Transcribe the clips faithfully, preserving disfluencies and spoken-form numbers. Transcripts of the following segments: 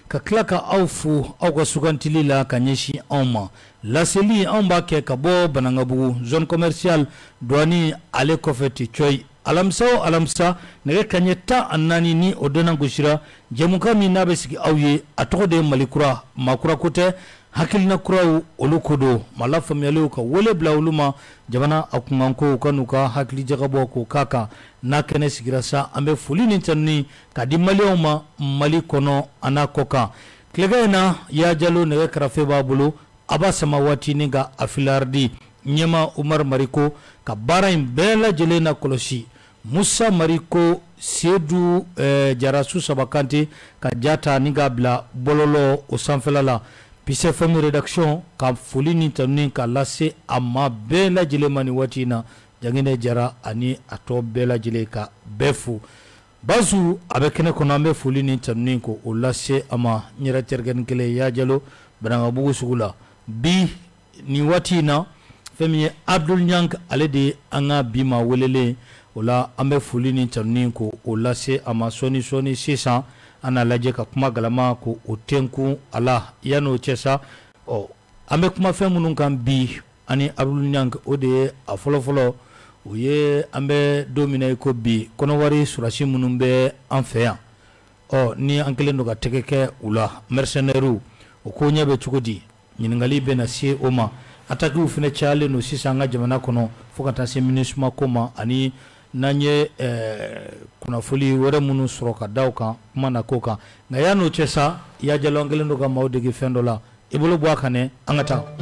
ka tila ka aw fo aw ka sugantili la ka ɲɛsin anw ma laseli anw b'a kɛ ka bɔ Banangabugu zone commerciale douane ale kɔfɛ ti coy alamisa o alamisa nɛgɛ kaɲɛ tan ani naani ni o donna gosira jɛmukan min n'a bɛ sigi aw ye a tɔgɔ de ye Malikura makura ko tɛ hakilina kuraw olu ko don ma lafaamuyaliw ka wele bila olu ma jamana a kunkanko ka n'u ka hakili jagabɔ k'o k'a kan n'a kɛnɛ sigira sa an bɛ foli ni tanuni ka di maliyɛnw ma Mali kɔnɔ a n'a kɔ kan tilekɛ in na Yaya Jalo nɛgɛ karafe b'a bolo Aba Sama waati ni ka afilardi ɲɛma Umar Mariko ka baara in bɛɛ lajɛlen na kɔlɔsi Musa Mariko Sedu eh, Jarasu Sabakante ka jata ni ka bila bɔlɔlɔ o sanfɛla la Peace F M rédaction ka foli ni tanuni ka lase a ma bɛɛ lajɛlen ma ni waati na Jangene Jara ani a tɔ bɛɛ lajɛlen ka bɛɛ fo Bazu a bɛ kɛnɛ kɔnɔ an bɛ foli ni tanuni ko o lase a ma n yɛrɛ terikɛnin kelen Yaya Jalo Banangabugu sugu la bi ni waati na fɛn min ye Abdul Nyank ale de an ka bi ma welelen o la an bɛ foli ni tanuni ko o lase a ma sɔni sɔni sisan an n'a lajɛ ka kuma galama ko o tɛnkun a la yan'o cɛ sa ɔ an bɛ kuma fɛn minnu kan bi ani Abdul Nyank o de ye a fɔlɔfɔlɔ o ye an bɛ don min na i ko bi kɔnɔwari surasi minnu bɛ an fɛ yan ɔ ni an kɛlen don ka tɛgɛ kɛ u la mercenaires o ko ɲɛ bɛ cogo di ɲininkali bɛ na se o ma attaques fana cayalen don sisan an ka jamana kɔnɔ fo ka taa se MINUSMA ko ma ani n'an ye kunnafoli wɛrɛ minnu sɔrɔ ka da o kan kuma na ko kan nka yan'o cɛ sa Yaya Jalo an kɛlen don ka maaw dege fɛn dɔ la i bolo bɔ a kan dɛ an ka taa.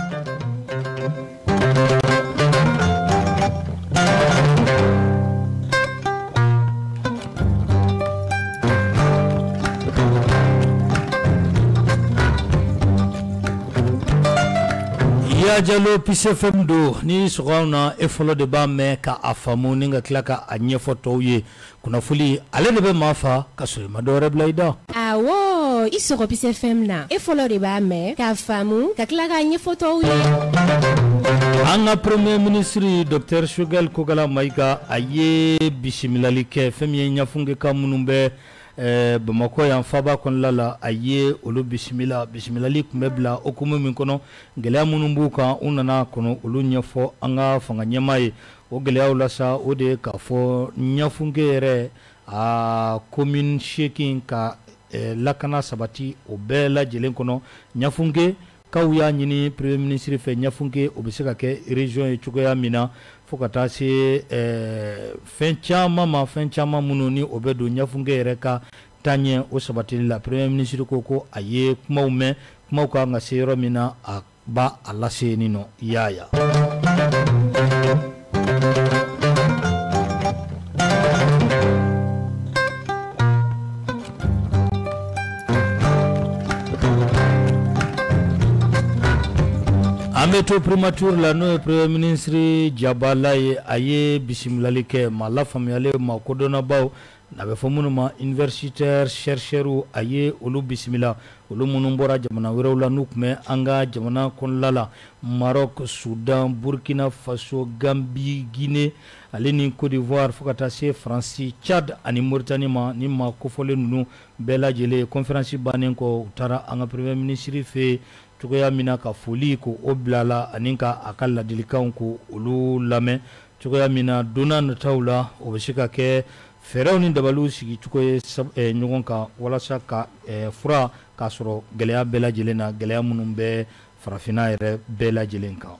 Yaya Jalo Peace F M do ni sɔgɔw na e fɔlɔ de b'a mɛn ka a faamu ni ka tila ka a ɲɛfɔ tɔw ye kunnafoli ale de bɛ maa fa ka sɔrɔ i ma dɔwɛrɛ bila i da. Awɔ i sɔgɔ Peace F M na e fɔlɔ de b'a mɛn k'a faamu ka tila k'a ɲɛfɔ tɔw ye. An ka premier ministre Docteur Choguel Kogala Mayiga a ye bisimilali kɛ fɛn min ye ɲɛfungeka minnu bɛ Eh, Bamako yan faba kɔnɔla la a ye olu bisimila bisimilali tun bɛ bila okumu min kɔnɔ gɛlɛya minnu b'u kan u nana kɔnɔ olu ɲɛfɔ an ka fanga ɲɛmaa ye o gɛlɛyaw la sa o de ye k'a fɔ ɲɛfunke yɛrɛ a commune seegin ka eh, lakana sabati o bɛɛ lajɛlen kɔnɔ ɲɛfunke kaw y'a ɲini premier ministre fɛ ɲɛfunke o bɛ se ka kɛ région ye cogoya min na fo ka taa se fɛn caman ma fɛn caman minnu ni o bɛ don ɲɛfunke yɛrɛ ka taaɲɛ o sabatili la premier ministre ko ko a ye kumaw mɛn kumaw kan ka se yɔrɔ min na a ba a lase nin nɔ Yaya. An bɛ to primature la n'o ye premier ministre Jabala ye a ye bisimilali kɛ maa lafaamuyalen maa kodɔnnabaw n'a bɛ fɔ minnu ma universitaires chercheurs a ye olu bisimila olu minnu bɔra jamana wɛrɛw la n'u tun bɛ an ka jamana kɔnɔla la Maroc, Soudan, Burkina Faso, Gambie, Guinée ale ni Côte d'Ivoire fo ka taa se Faransi, Tchad ani Mauritanie ma ni maa kofɔlen ninnu bɛɛ lajɛlen conférence bannen kɔ u taara an ka premier ministre fɛ cogoya min na ka foli ko o bilala ani ka a ka ladilikanw ko olu lamɛn cogoya min na donna nataw la o bɛ se ka kɛ fɛɛrɛw ni dabaliw sigi cogo ye ɲɔgɔn kan walasa ka fura k'a sɔrɔ gɛlɛya bɛɛ lajɛlen na gɛlɛya minnu bɛ farafinna yɛrɛ bɛɛ lajɛlen kan.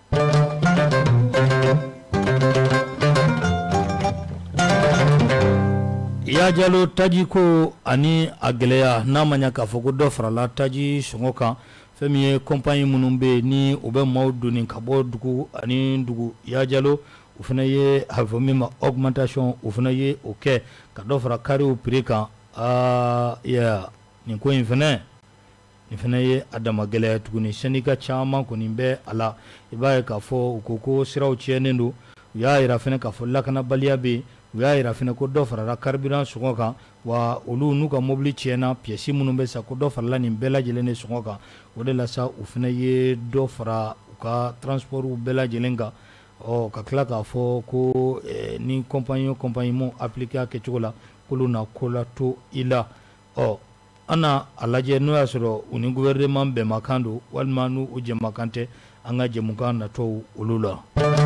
Yaya Jalo taji ko ani a gɛlɛya n'a ma ɲɛ k'a fɔ ko dɔ farala taji sɔngɔ kan fɛn min ye compagnie minnu bɛ yen ni u bɛ maaw donni ka bɔ dugu ani dugu Yaya Jalo o fana ye a fɔ min ma augmentation o fana ye o kɛ ka dɔ fara kariw prix kan aa ya nin ko in fana nin fana ye a dama gɛlɛya tuguni syndicat caman kɔni bɛ a la i b'a ye k'a fɔ u ko ko siraw tiɲɛnen don u y'a jira fana k'a fɔ lakanabaliya bɛ yen u y'a jira fana ko dɔ farala carburant sɔngɔ kan wa olu n'u ka mobili tiɲɛna pièces minnu bɛ sa ko dɔ farala nin bɛɛ lajɛlen de sɔngɔ kan o de la sa u fana ye dɔ fara u ka transportw bɛɛ lajɛlen kan ɔ ka tila k'a fɔ ko ni compagnie o compagnie m'o appliqué a kɛcogo la k'olu na ko la to i la ɔ ana alaje no yasoro uni gouvernement be makando walma nu uje makante anga jemuka na to ulula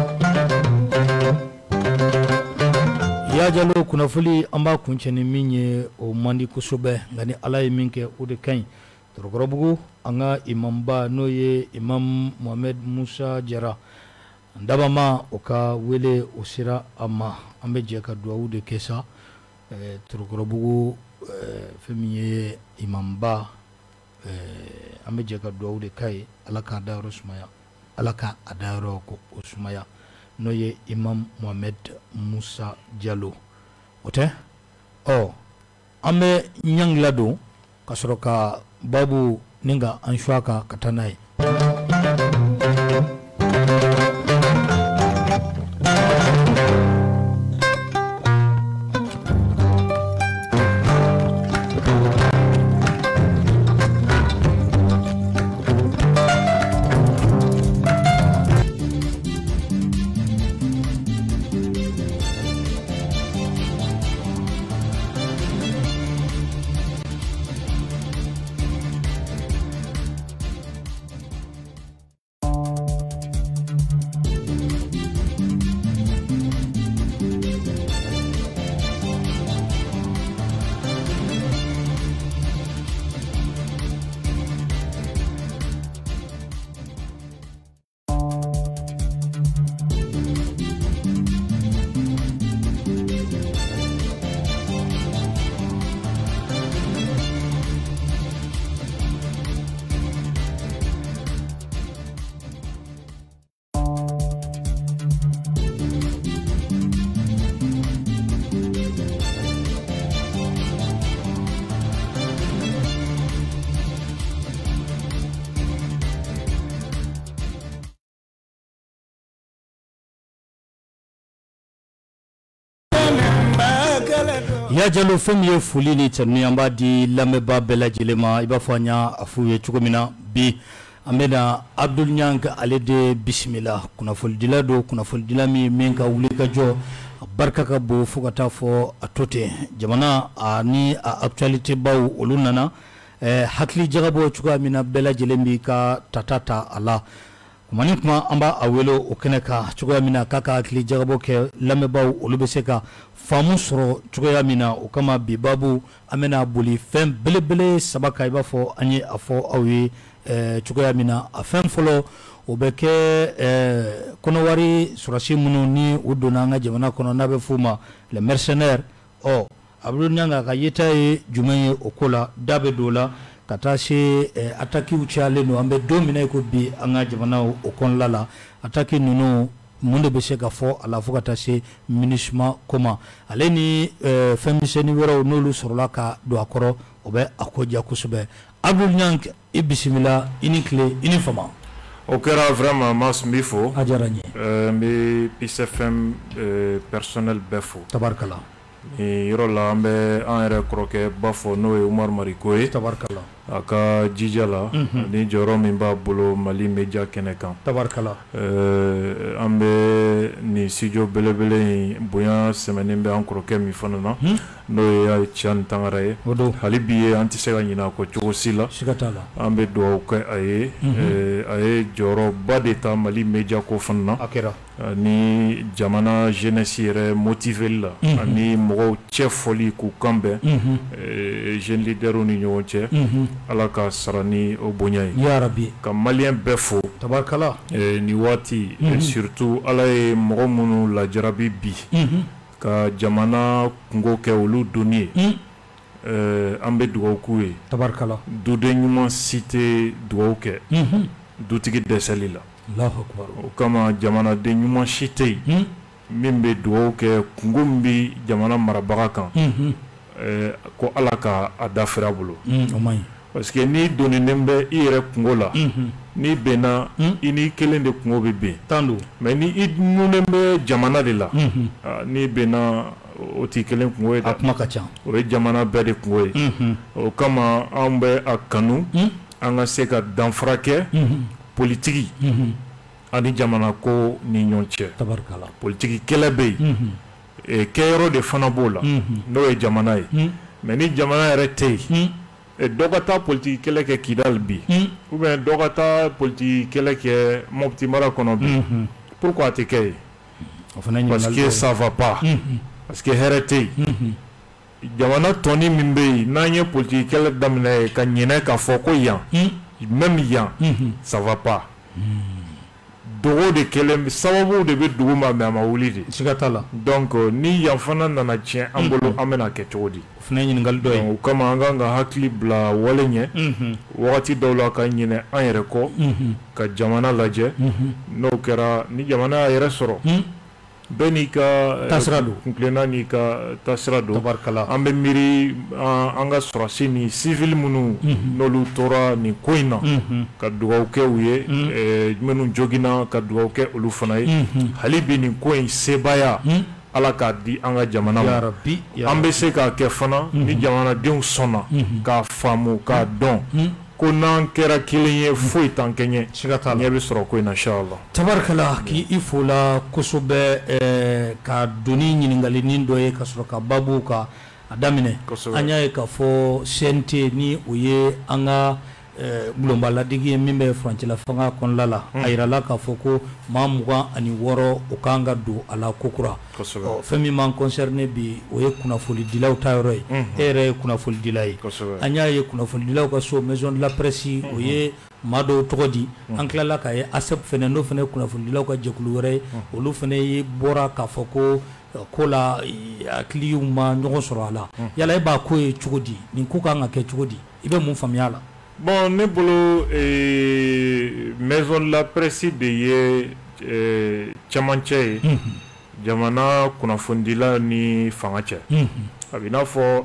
ya jalo kuna fuli amba kuncheni minye o mandi kusobe ngani alay minke ude kany torogorobugu anga imamba noye imam Mohamed Musa Jara ndabama oka wele osira ama ambe jeka duaude kesa eh, torogorobugu eh, femiye imamba eh, ambe jeka duaude kai alaka adaro sumaya alaka adaro ko usumaya noye imam Mohamed Musa Jallo ote oh ame nyanglado kasroka babu ninga anshwaka katanai ya jalo fem ye fuli ni tanu amba di lameba bela jelema iba fanya afu ye chukomina bi amena Abdul Nyang alede bismillah kuna ful dilado kuna ful dilami menka wulika jo barka ka bo fukata fo atote jamana ani actualité baw olunana eh, hakli jagabo chukomina bela jelembi ka tatata ala kumani kuma amba awelo okeneka chukomina kaka hakli jagabo ke lameba olubeseka famu soro chugoya mina o kama bibabu amena buli fem belebele sabaka iba fo anyi afo awi eh, chugoya mina afem folo obeke eh, kono wari surasi munu ni uduna nga jamana kono nabe fuma le mercenaire o Abdul Nyanga ka yeta e jumenye okola dabe dola katashi eh, ataki uchale no ambe domina ko bi anga jamana okon lala ataki nuno munde beseka fo ala fukata se minishma koma aleni euh, femiseni wero nolu sorola ka do akoro obe akoja kusube Abdul Nyang ibismillah inikle inifama okera vraiment mas mifo ajaranye euh, mais P C F M euh, personnel befo tabarkala e yorola ambe anere kroke bafo no Umar Marikoy tabarkala aka jijala mm -hmm. ni joro mimba bolo Mali media kenekan tabarkala euh ambe ni studio belebele boya semaine be an kroke mi fanana mm -hmm. no ya chan tangare halibiye antisega nyina ko chosila sigatala ambe do ko aye mm -hmm. eh, aye joro badeta Mali media ko fanana akera ni jamana jeunesse yɛrɛ motivé la mm -hmm. ani mɔgɔw cɛ fɔli k'u kanbɛn mm -hmm. eh, jeune leaderw ni ɲɔgɔn cɛ mm -hmm. ala ka sara ni o bonya ye ya rabbi ka malien bɛɛ fo tabarkala eh, ni waati mm -hmm. eh, surtout ala ye mɔgɔ minnu lajarabi bi mm -hmm. ka jamana kungo kɛ olu doni ye mm -hmm. eh, an bɛ dugawu k'u ye tabarkala duden ɲuman si tɛ dugawu kɛ mm -hmm. dutigi dɛsɛli la Allahu akbar o kama jamana de ɲuman si tɛ yen mm. min bɛ dugawu kɛ kungo min bɛ jamana marabaga kan mm -hmm. eh, ko ala ka a dafira bolo mm, o man ɲi parce que ni donninen bɛ i yɛrɛ kungo la mm -hmm. ni bɛnna mm. i ni kelen de kungo bɛ bɛn tan don mais ni i nunnen bɛ jamana de la mm -hmm. uh, ni bɛnna o ti kelen kungo ye dɛ a kuma ka ca o ye jamana bɛɛ de kungo ye mm -hmm. o kama an bɛ a kanu mm. an ka se ka danfara kɛ mm -hmm. politiki mm -hmm. ani jamana ko ni ɲɔgɔn cɛ tabarkala politiki kɛlɛ bɛ yen mm -hmm. e kɛyɔrɔ de fana b'o la mm -hmm. n'o ye jamana ye mm -hmm. mais ni jamana yɛrɛ tɛ yen mm -hmm. dɔ ka taa politique kɛlɛ kɛ Kidal bi ou bien dɔ ka taa politique kɛlɛ kɛ Mopti mara kɔnɔ bi pourquoi a tɛ kɛ yen parce que ça va pas parce que hɛrɛ tɛ yen jamana tɔni min bɛ yen n'an ye politique kɛlɛ daminɛ ka ɲinɛ k'a fɔ ko yan même yan ça va pas dogo de kelen sababu de bɛ dugu ma mais a ma wuli de siga t'a la donc ni yan fana nana tiɲɛ an bolo an bɛna kɛ cogo di o fana ye ɲininkali dɔ ye o kama an kan ka hakili bila wale ɲɛ wagati dɔw la ka ɲinɛ an yɛrɛ kɔ ka jamana lajɛ n'o kɛra ni jamana y'a yɛrɛ sɔrɔ bɛɛ n'i ka tasira don kuntilenna n'i ka tasira don tabarikala an bɛ miiri an ka sɔrɔsi ni civil minnu n'olu tora nin ko in na ka dugawu kɛ u ye minnu joginna ka dugawu kɛ olu fana ye hali bi nin ko in sebaya ala k'a di an ka jamana ma an bɛ se k'a kɛ fana ni jamanadenw sɔnna k'a faamu k'a dɔn ko n'an kɛra kelen ye foyi t'an kɛ ɲɛ ɲɛ bɛ sɔrɔ ko in na inshallah tabarikala k'i i fo la kosɛbɛ ka doni ɲininkali dɔ ye ka sɔrɔ ka babu ka a daminɛ an y'a ye k'a fɔ C N T ni o ye an ka bulonbaladigi ye min bɛ furancɛla fanga kɔnɔna la a yirala k'a fɔ ko maa mugan ani wɔɔrɔ o kan ka don a la kokura fɛn min m'an concerné bi o ye kunnafonidilaw ta yɔrɔ ye e yɛrɛ ye kunnafonidila ye an y'a ye kunnafonidilaw ka so maison de la presse o ye maa dɔw tɔgɔ di an tilala k'a ye A S E P fɛnɛ n'o fɛnɛ ye kunnafonidilaw ka jɛkulu wɛrɛ ye olu fɛnɛ ye bɔra k'a fɔ ko ko la hakiliw ma ɲɔgɔn sɔrɔ a la yala e b'a ko ye cogo di nin ko kan ka kɛ cogo di i bɛ mun faamuya a la bon ne bolo maison de la presse de ye cɛmancɛ ye jamana kunnafonidila ni fanga cɛ a bɛ i n'a fɔ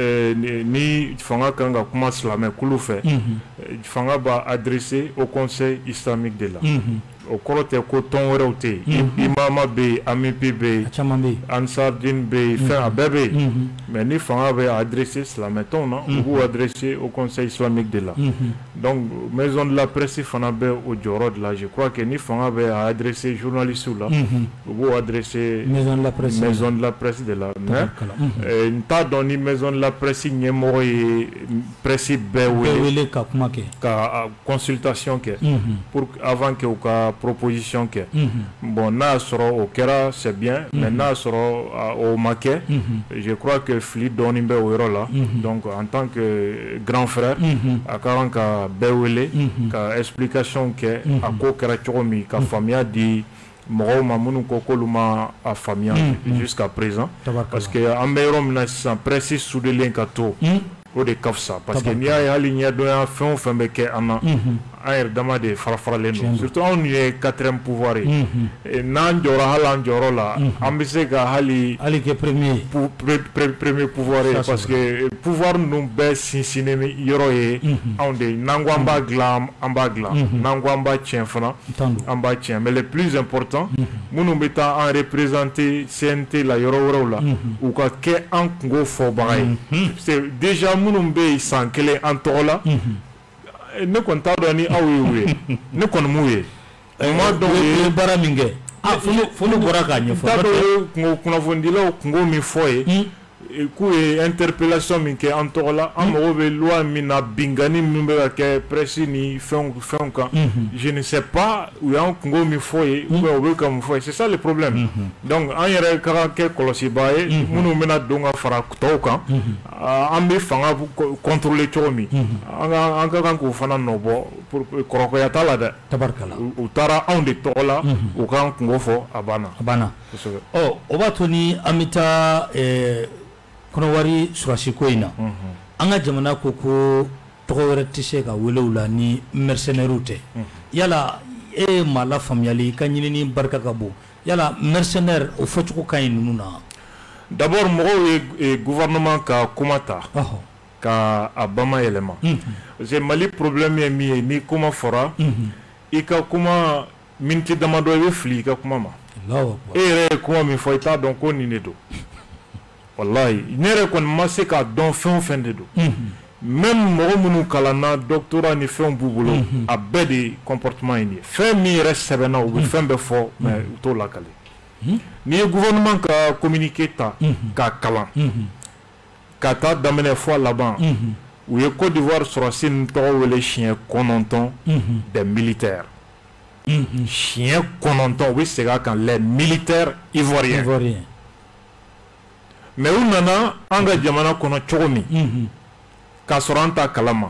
ni fanga kan ka kuma silamɛkulu fɛ fanga b'a adressé au conseil islamique de la o kɔrɔ tɛ ko tɔn wɛrɛw tɛ yen imama bɛ yen amipi bɛ yen ansardine bɛ yen fɛn a bɛɛ bɛ yen mais ni fanga bɛ adressé silamɛtɔnw na u b'u adressé au conseil islamique de la donc maison de la presse fana bɛ o jɔyɔrɔ de la je crois que ni fanga bɛ adressé journalistes la u b'u adressé maison de la presse maison de la presse de la mais n t'a dɔn ni maison de la presse ɲɛmɔgɔ ye presse bɛɛ wele ka kuma kɛ ka consultation kɛ pour avant que u ka proposition kɛ bon n'a y'a sɔrɔ o kɛra c'est bien mais n'a y'a sɔrɔ o ma kɛ je crois que fili dɔɔnin bɛ o yɔrɔ la donc en tant que grand frère a ka kan ka bɛɛ wele ka explication kɛ a ko kɛra cogo min ka faamuya di mɔgɔw ma minnu ko k'olu ma a faamuya jusqu'à présent parce que an bɛ yɔrɔ min na sisan presse soudelen ka to o de ka fisa parce que n'i y'a ye hali ɲɛdɔnya fɛn o fɛn bɛ kɛ an na an yɛrɛ dama de fara faralen don surtout anw ye quatrième pouvoir ye n'an jɔra hali an jɔyɔrɔ la an bɛ se ka hali hali kɛ premier premier pouvoir ye parce que pouvoir ninnu bɛɛ sinsinnen bɛ yɔrɔ ye anw de ye n'an ko an b'a dilan an b'a dilan n'an ko an b'a tiɲɛ fana an b'a tiɲɛ mais le plus important minnu bɛ taa an représenter C N T la yɔrɔ wɛrɛw la u ka kɛ an kungo fɔbaga ye c'est déjà minnu bɛ yen san kelen an tɔgɔ la ne kɔni t'a dɔn ni aw ye u ye ne kɔni m'u ye o ma dɔn u ye baara min kɛ fo ne bɔra k'a ɲɛfɔ t'a dɔn u ye kunnafonidilaw kungo min fɔ ye k'u ye interpellation min kɛ an tɔgɔ la an mago bɛ loi min na bingani min bɛ ka kɛ presse ni fɛnw fɛnw kan je ne sais pas u y'an kungo min fɔ ye ou bien u bɛ ka mun fɔ ye c'est ça le problème donc an yɛrɛ ka kan kɛ kɔlɔsibaa ye minnu bɛna don ka fara tɔw kan an bɛ fanga contrôler cogo min an ka kan k'o fana nɔbɔ kɔrɔkɔya t'a la dɛ u taara anw de tɔgɔ la u k'an kungo fɔ a banna a banna ɔ o b'a to ni an bɛ taa kɔnɔwari surasi ko in na an ka jamana ko ko tɔgɔ wɛrɛ tɛ se ka wele u la ni mercenaires tɛ yala e ye maa la faamuyali ka ɲinini barika ka bon yala mercenaire o fɔcogo ka ɲi ninnu na d'abord mɔgɔw ye gouvernement ka kuma ta ka a bamayɛlɛma parce que Mali problème ye min ye ni kuma fɔra i ka kuma miniti damadɔ i bɛ fili i ka kuma ma e yɛrɛ ye kuma min fɔ i t'a dɔn ko nin de don wallahi ne yɛrɛ kɔni ma se k'a dɔn fɛn o fɛn de don même mɔgɔ minnu kalanna doctorat ni fɛnw b'u bolo a bɛɛ de comportement ye nin ye fɛn min yɛrɛ sɛbɛnna u bɛ fɛn bɛɛ fɔ mais u t'o lakale n'i ye gouvernement ka communiqué ta k'a kalan ka taa daminɛ fɔ a laban u ye Côte d'Ivoire sɔrɔsi nin tɔgɔ wele siɲɛ kɔnɔntɔn des militaires siɲɛ kɔnɔntɔn u bɛ segin a kan les militaires ivoiriens mais u nana an ka jamana kɔnɔ cogo min k'a sɔrɔ an t'a kalama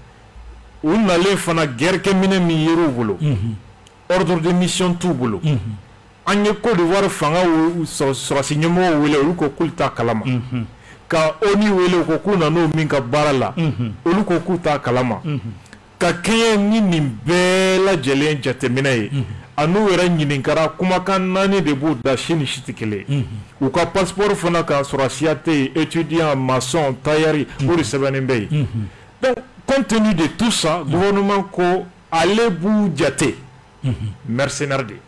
u nalen fana gɛrɛkɛminɛ min yer'u bolo ordre de mission t'u bolo an ye Côte d'Ivoire fanga sɔrɔsi ɲɛmɔgɔw wele olu ko k'u t'a kalama ka ONU wele u ko k'u nan'o min ka baara la olu ko k'u t'a kalama ka kɛɲɛ ni nin bɛɛ lajɛlen jateminɛ ye a n'u yɛrɛ ɲininkara kumakan naani de b'u da si ni si tɛ kelen ye u ka passeport fana ka sɔrɔsiya tɛ yen étudiant maçon tailleur o de sɛbɛnnen bɛ yen donc compte tenu de tout ça gouvernement ko ale b'u jate mercenaire de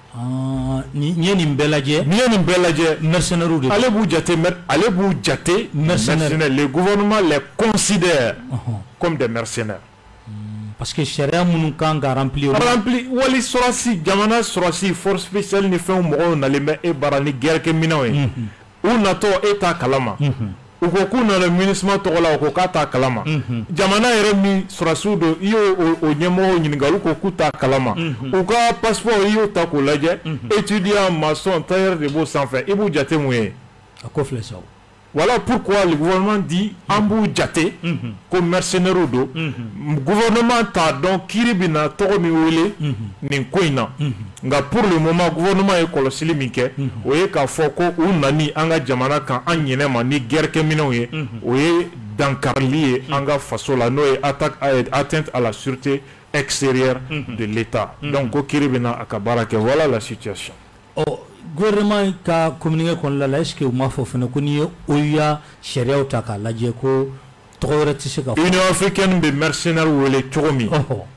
ni ye nin bɛɛ lajɛ ni ye nin bɛɛ lajɛ mercenaires de ale b'u jate ale b'u jate mercenaires le gouvernement les considère comme des mercenaires parce que sariya minnu kan ka remplir rempli wali sɔrɔsi jamana sɔrɔsi force spéciale ni fɛnw mɔgɔw nalen bɛ e bara ni gɛrɛkɛminɛw ye u natɔ e t'a kalama u ko k'u nana MINUSMA tɔgɔ la u ko k'a t'a kalama jamana yɛrɛ min sɔrɔsiw don i y'o o ɲɛmɔgɔw ɲininka olu ko k'u t'a kalama u ka passeport i y'o ta k'o lajɛ étudiant maçon tailleur de b'o sanfɛ i b'u jate mun ye a ko filɛ sa voilà pourquoi le gouvernement dit an b'u jate ko mercenaires do gouvernement t'a dɔn kiiri bɛ na tɔgɔ min wele nin ko in na nka pour le moment gouvernement ye kɔlɔsili min kɛ o ye k'a fɔ ko u nani an ka jamana kan an ɲinɛ ma ni gɛrɛkɛminɛw ye o ye dankarili ye an ka faso la n'o ye atteinte à la sûreté extérieure de l'État donc ko kiiri bɛ na a ka baara kɛ voilà la situation. Gouvernement ka communiqué kɔnɔna la est-ce que u m'a fɔ fana ko n'i ye O U A sariyaw ta k'a lajɛ ko tɔgɔ wɛrɛ tɛ se ka fɔ. Union africaine bɛ mercenaires wele cogo min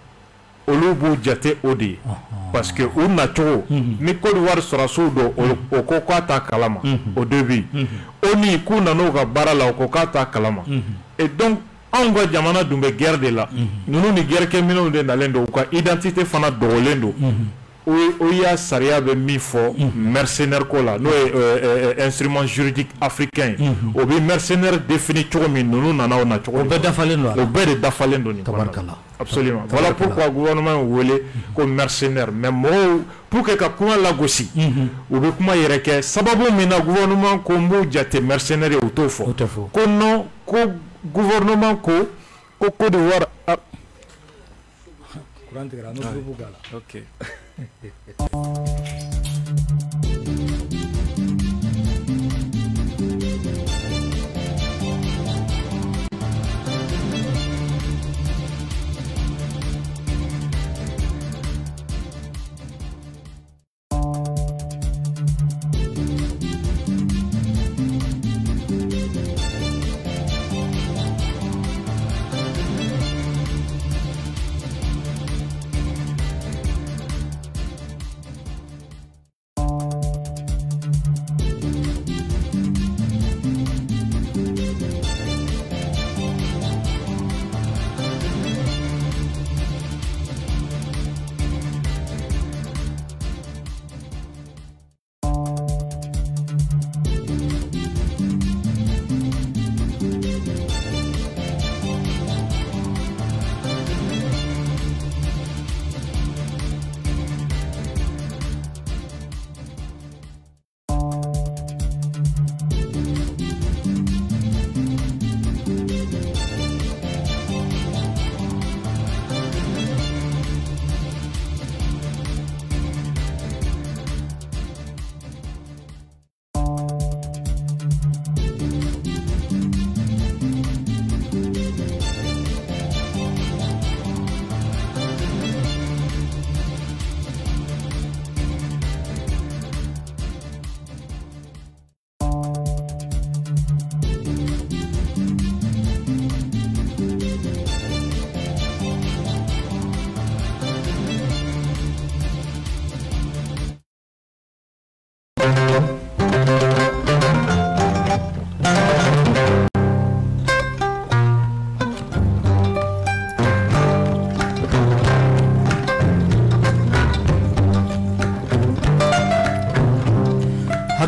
olu b'u jate o de ye parce que u nacogo ni Côte d'Ivoire sɔrɔsiw don o ko k'a t'a kalama o de bɛ yen ONU k'u nan'u ka baara la o ko k'a t'a kalama et donc anw ka jamana dun bɛ guerre de la ninnu ni gɛrɛkɛminɛw de nalen don u ka identité fana dogolen don. O U A sariya bɛ min fɔ mercenaire ko la n'o ye instrument juridique africain ye o bɛ mercenaire défini cogo min ninnu nana o na cogo o bɛɛ dafalen don o bɛɛ de dafalen don nin kɔnɔna la absolument voilà pourquoi gouvernement ye wele ko mercenaire mais mɔgɔw pour que ka kuma lagosi u bɛ kuma yɛrɛ kɛ sababu min na gouvernement ko n b'u jate mercenaire ye u t'o fɔ ko non ko gouvernement ko ko Côte d'Ivoire. Ok.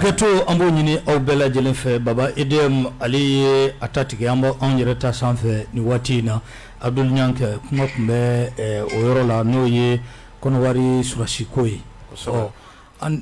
Akato ambo nyini au bela jelenfe baba edem ali atatike ambo onjereta sanfe ni watina Abdul Nyanke kuma kumbe eh, oyoro la noye kono wari surashikoi oh an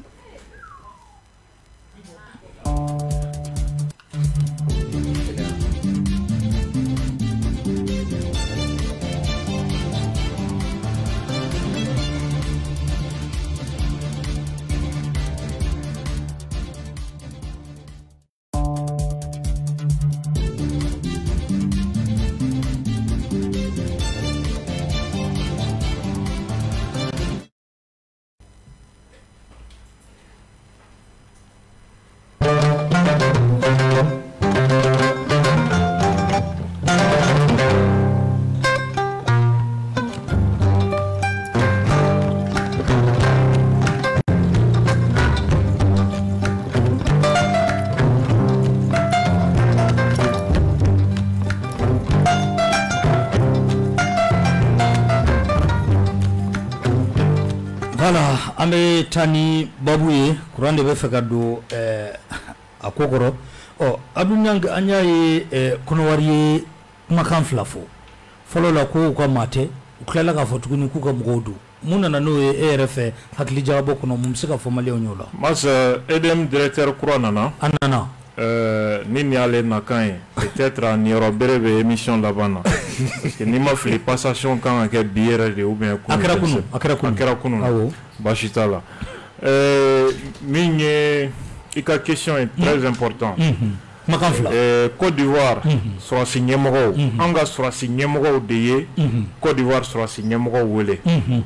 Ame tani babuye kurande be feka do eh akokoro o adunyang anyaye eh kono wariye makan flafo folo la ko ko mate uklela ka fotuguni ku ka mgodu muna na no e rf hakli jawabo kono mumsika formale onyola mas edem directeur kurana na anana euh nini ale na kan peut-être en Europe be émission là-bas parce que ni ma fli passation quand que bière de ou bien akara kunu akara kunu akara kunu awo bashita là euh minye ika question est très important makan fla euh Côte d'Ivoire sera signé mo anga sera signé mo de ye Côte d'Ivoire sera signé mo wele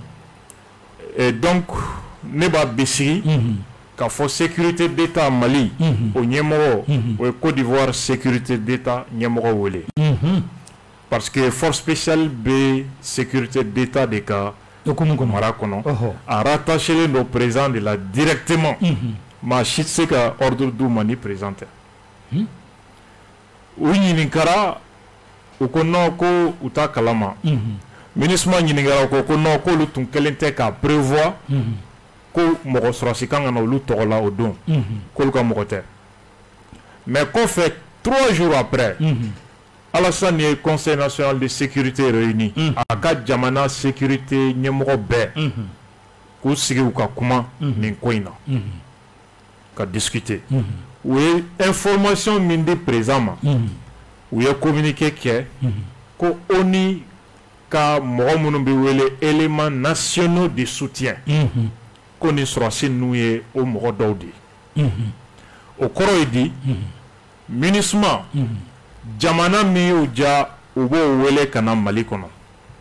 et donc ne ba bisi ka fo sécurité d'état Mali au Niemoro au Côte d'Ivoire sécurité d'état Niemoro wele parce que force spéciale B sécurité d'état des cas Marakono a rattaché le président de la directement ma chitse ka ordre du mani présenté oui ninkara ukono ko uta kalama ministre nyiningara ko kono ko lutun kelente ka prévoir ko mogo sorasi kanga no lu tola odon ko ka mogote mais qu'on fait trois jours après Alassane est Conseil national de sécurité réuni à quatre jamana sécurité nyemoro be ko sigi u ka kuma nin koina ka discuter oui information minde présent oui communiqué que ko oni ka mogo munu be wele éléments nationaux de soutien ko ni sorasi nouye o mogo dawdi o koro idi ministre jamana mi uja ubo wele kana Mali kono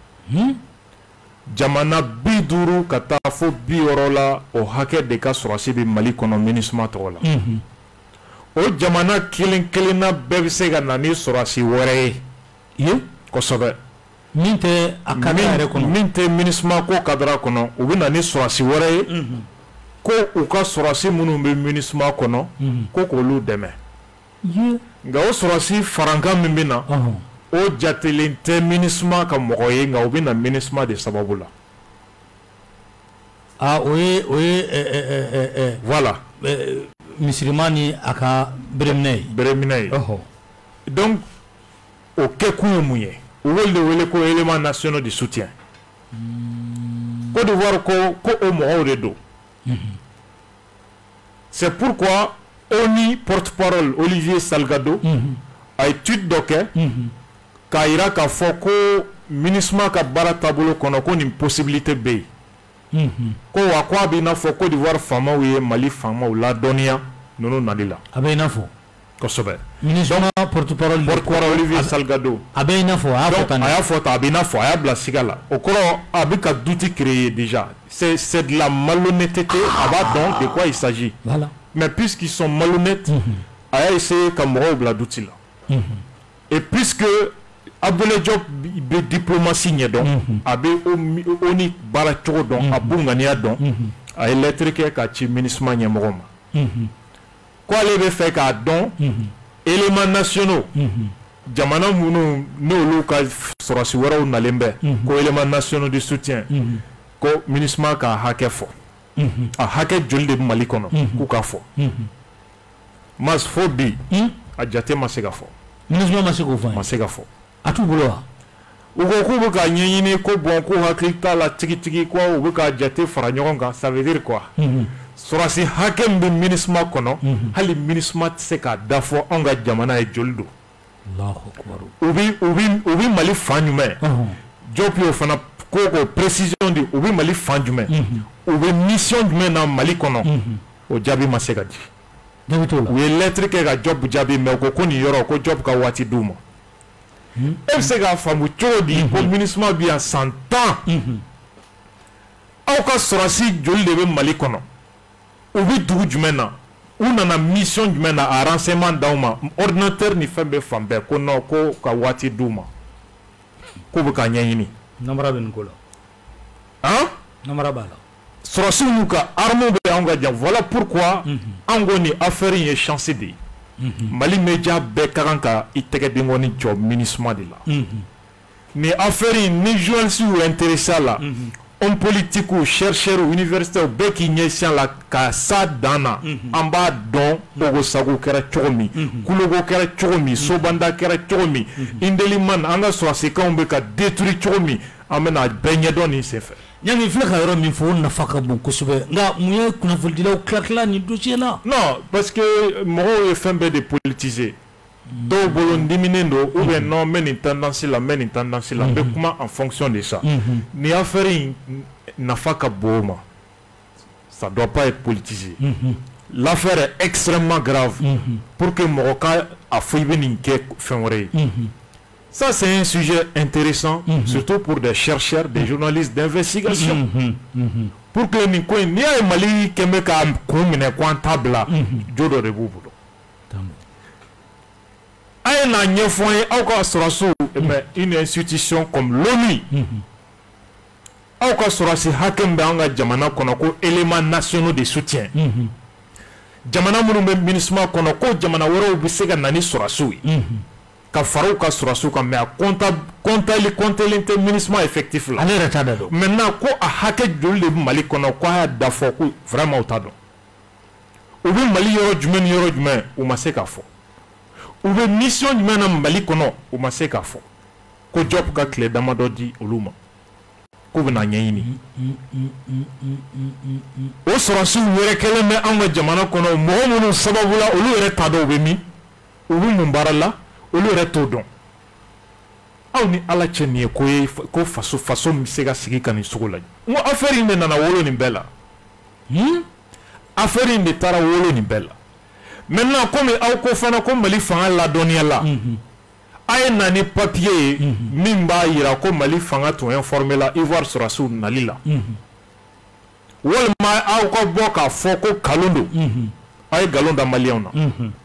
jamana biduru kata fo biorola o hake de ka sorasi bi Mali kono ministre tola o jamana kilin kilina bebse ga nani sorasi wore ye ko sobe minte akadare kono minte ministre ko kadra kono ubi nani sorasi wore ko uka sorasi munu be ministre kono ko ko lu deme ye nga o sorasi faranka mimbina o jatelen te ministre ka mogoye nga ubi na ministre de sababula ah oui oui eh eh eh eh voilà Misrimani aka bremnei bremnei oh donc au kekumuye ou le wele ko élément national de soutien Côte d'Ivoire ko ko o mo redo c'est pourquoi oni porte-parole Olivier Salgado a étude doké kaira ka foko ministre ka bara tabulo kono ko ni possibilité be ko wa kwa bi na fo Côte d'Ivoire fama wiye Mali fama la donia nono nadila abe na fo ko sobe ministre porte-parole porte-parole Olivier Salgado abe na fo a fo aya fo ta abe na fo aya bla sigala o koro abika douti créé déjà c'est c'est de la malhonnêteté avant donc de quoi il s'agit voilà mais puisqu'ils sont malhonnêtes aya essayé comme bla douti là et puisque Abdoulaye Diop be diplomatie nye don abe oni bara chogo don abungania don a électrique ka ci ministre nye mogoma quoi le be fait ka don éléments nationaux jamana munu no lu ka sorasi wara na lembe ko éléments nationaux de soutien ko ministre ka hake fo a hake jolde Mali kono ku ka fo mas fo bi a jate ma se ka fɔ MINUSMA ma se k'o fɔ ma se ka fɔ a t'u bolo wa u ko k'u bɛ ka ɲɛɲini ko bon ko hakili t'a la tigitigi ko u bɛ ka jate fara ɲɔgɔn kan ça veut dire quoi sɔrɔsi hakɛ min bɛ MINUSMA kɔnɔ hali MINUSMA tɛ se k'a da fɔ anw ka jamana ye joli don u bi u bi u bi Mali fan jumɛn Diop y'o fana ko ko précision di u bi Mali fan jumɛn u bɛ mission jumɛn na Mali kɔnɔ o jaabi ma se ka di u ye lettre kɛ ka Diop jaabi mais u ko ko nin yɔrɔ ko Diop ka waati d'u ma e bɛ se k'a faamu cogo di ko MINUSMA bi yan san tan aw ka sɔrɔsi joli de bɛ Mali kɔnɔ u bi dugu jumɛn na u nana mission jumɛn na a renseignement d'aw ma ordinateur ni fɛn bɛɛ fan bɛɛ ko non ko ka waati d'u ma k'u bɛ k'a ɲɛɲini namara bɛ nin ko la han namara b'a la sɔrɔsiw n'u ka armes bɛ anw ka jan voilà pourquoi anw ko nin affaire in ye chance de ye Mali média bɛɛ ka kan ka i tɛgɛ denkɔni jɔ MINUSMA de la nin affaire in ni journalistes y'u intéressé a la hommes politiques chercheurs universitaires bɛɛ k'i ɲɛsin a la ka s'a dan na an b'a dɔn Ogo Sago kɛra cogo min Kulogo kɛra cogo min Sobanda kɛra cogo min Indeliman an ka sɔrɔsikanw bɛ ka détruire cogo min an bɛna bɛɛ ɲɛdɔn nin senfɛ Ɲangi filɛ ka yɔrɔ min fɔ o nafa ka bon kosɛbɛ nka mun ye kunnafonidilaw tila tila nin dossier la non parce que mɔgɔw ye fɛn bɛɛ de politiser dɔw bolo n diminen don ou bien non n bɛ nin tendance la n bɛ nin tendance la n bɛ kuma en fonction de ça nin affaire in nafa ka bon o ma ça doit pas être politisé l'affaire est extrêmement grave pour que mɔgɔ ka a fɔ i bɛ nin kɛ fɛn wɛrɛ ye. Ça, c'est un sujet intéressant, mm-hmm. surtout pour des chercheurs, des journalistes d'investigation. Mm-hmm. Mm-hmm. Pour que ni coin ni a Mali kembe ka kumine kwantabla jodo de bubulo. Ay na nyefoye au ka surasu une institution comme l'ONU. Au ka surasi hakembe anga jamana kono ko éléments nationaux de soutien. Jamana munu MINUSMA kono ko jamana woro bisega nani surasu. Ka faraw ka sɔrɔsiw kan mais a compta comptali comptelen tɛ MINUSMA effectif la. Ale yɛrɛ t'a da dɔn. Maintenant ko a hakɛ joli de bɛ Mali kɔnɔ ko a y'a da fɔ ko vraiment u t'a dɔn. U bɛ Mali yɔrɔ jumɛn ni yɔrɔ jumɛn u ma se k'a fɔ. U bɛ mission jumɛn na Mali kɔnɔ u ma se k'a fɔ. Ko Diop ka tile damadɔ di olu ma. K'u bɛna ɲɛɲini. O sɔrɔsiw yɛrɛ kɛlen bɛ anw ka jamana kɔnɔ mɔgɔ minnu sababu la olu yɛrɛ t'a dɔn u bɛ min u bɛ mun baara la. Olu yɛrɛ t'o dɔn aw ni ala cɛ nin ye ko ye ko faso faso min bɛ se ka sigi ka nin sugu la n ko affaire in de nana wolo nin bɛɛ la affaire in de taara wolo nin bɛɛ la maintenant komi aw ko fana ko Mali fanga ladɔnniya la a ye na ni papier ye min b'a yira ko Mali fanga tun informé la Ivoire sɔrɔsiw nali la walima aw ka bɔ k'a fɔ ko nkalon don a ye nkalon da maliyɛnw na.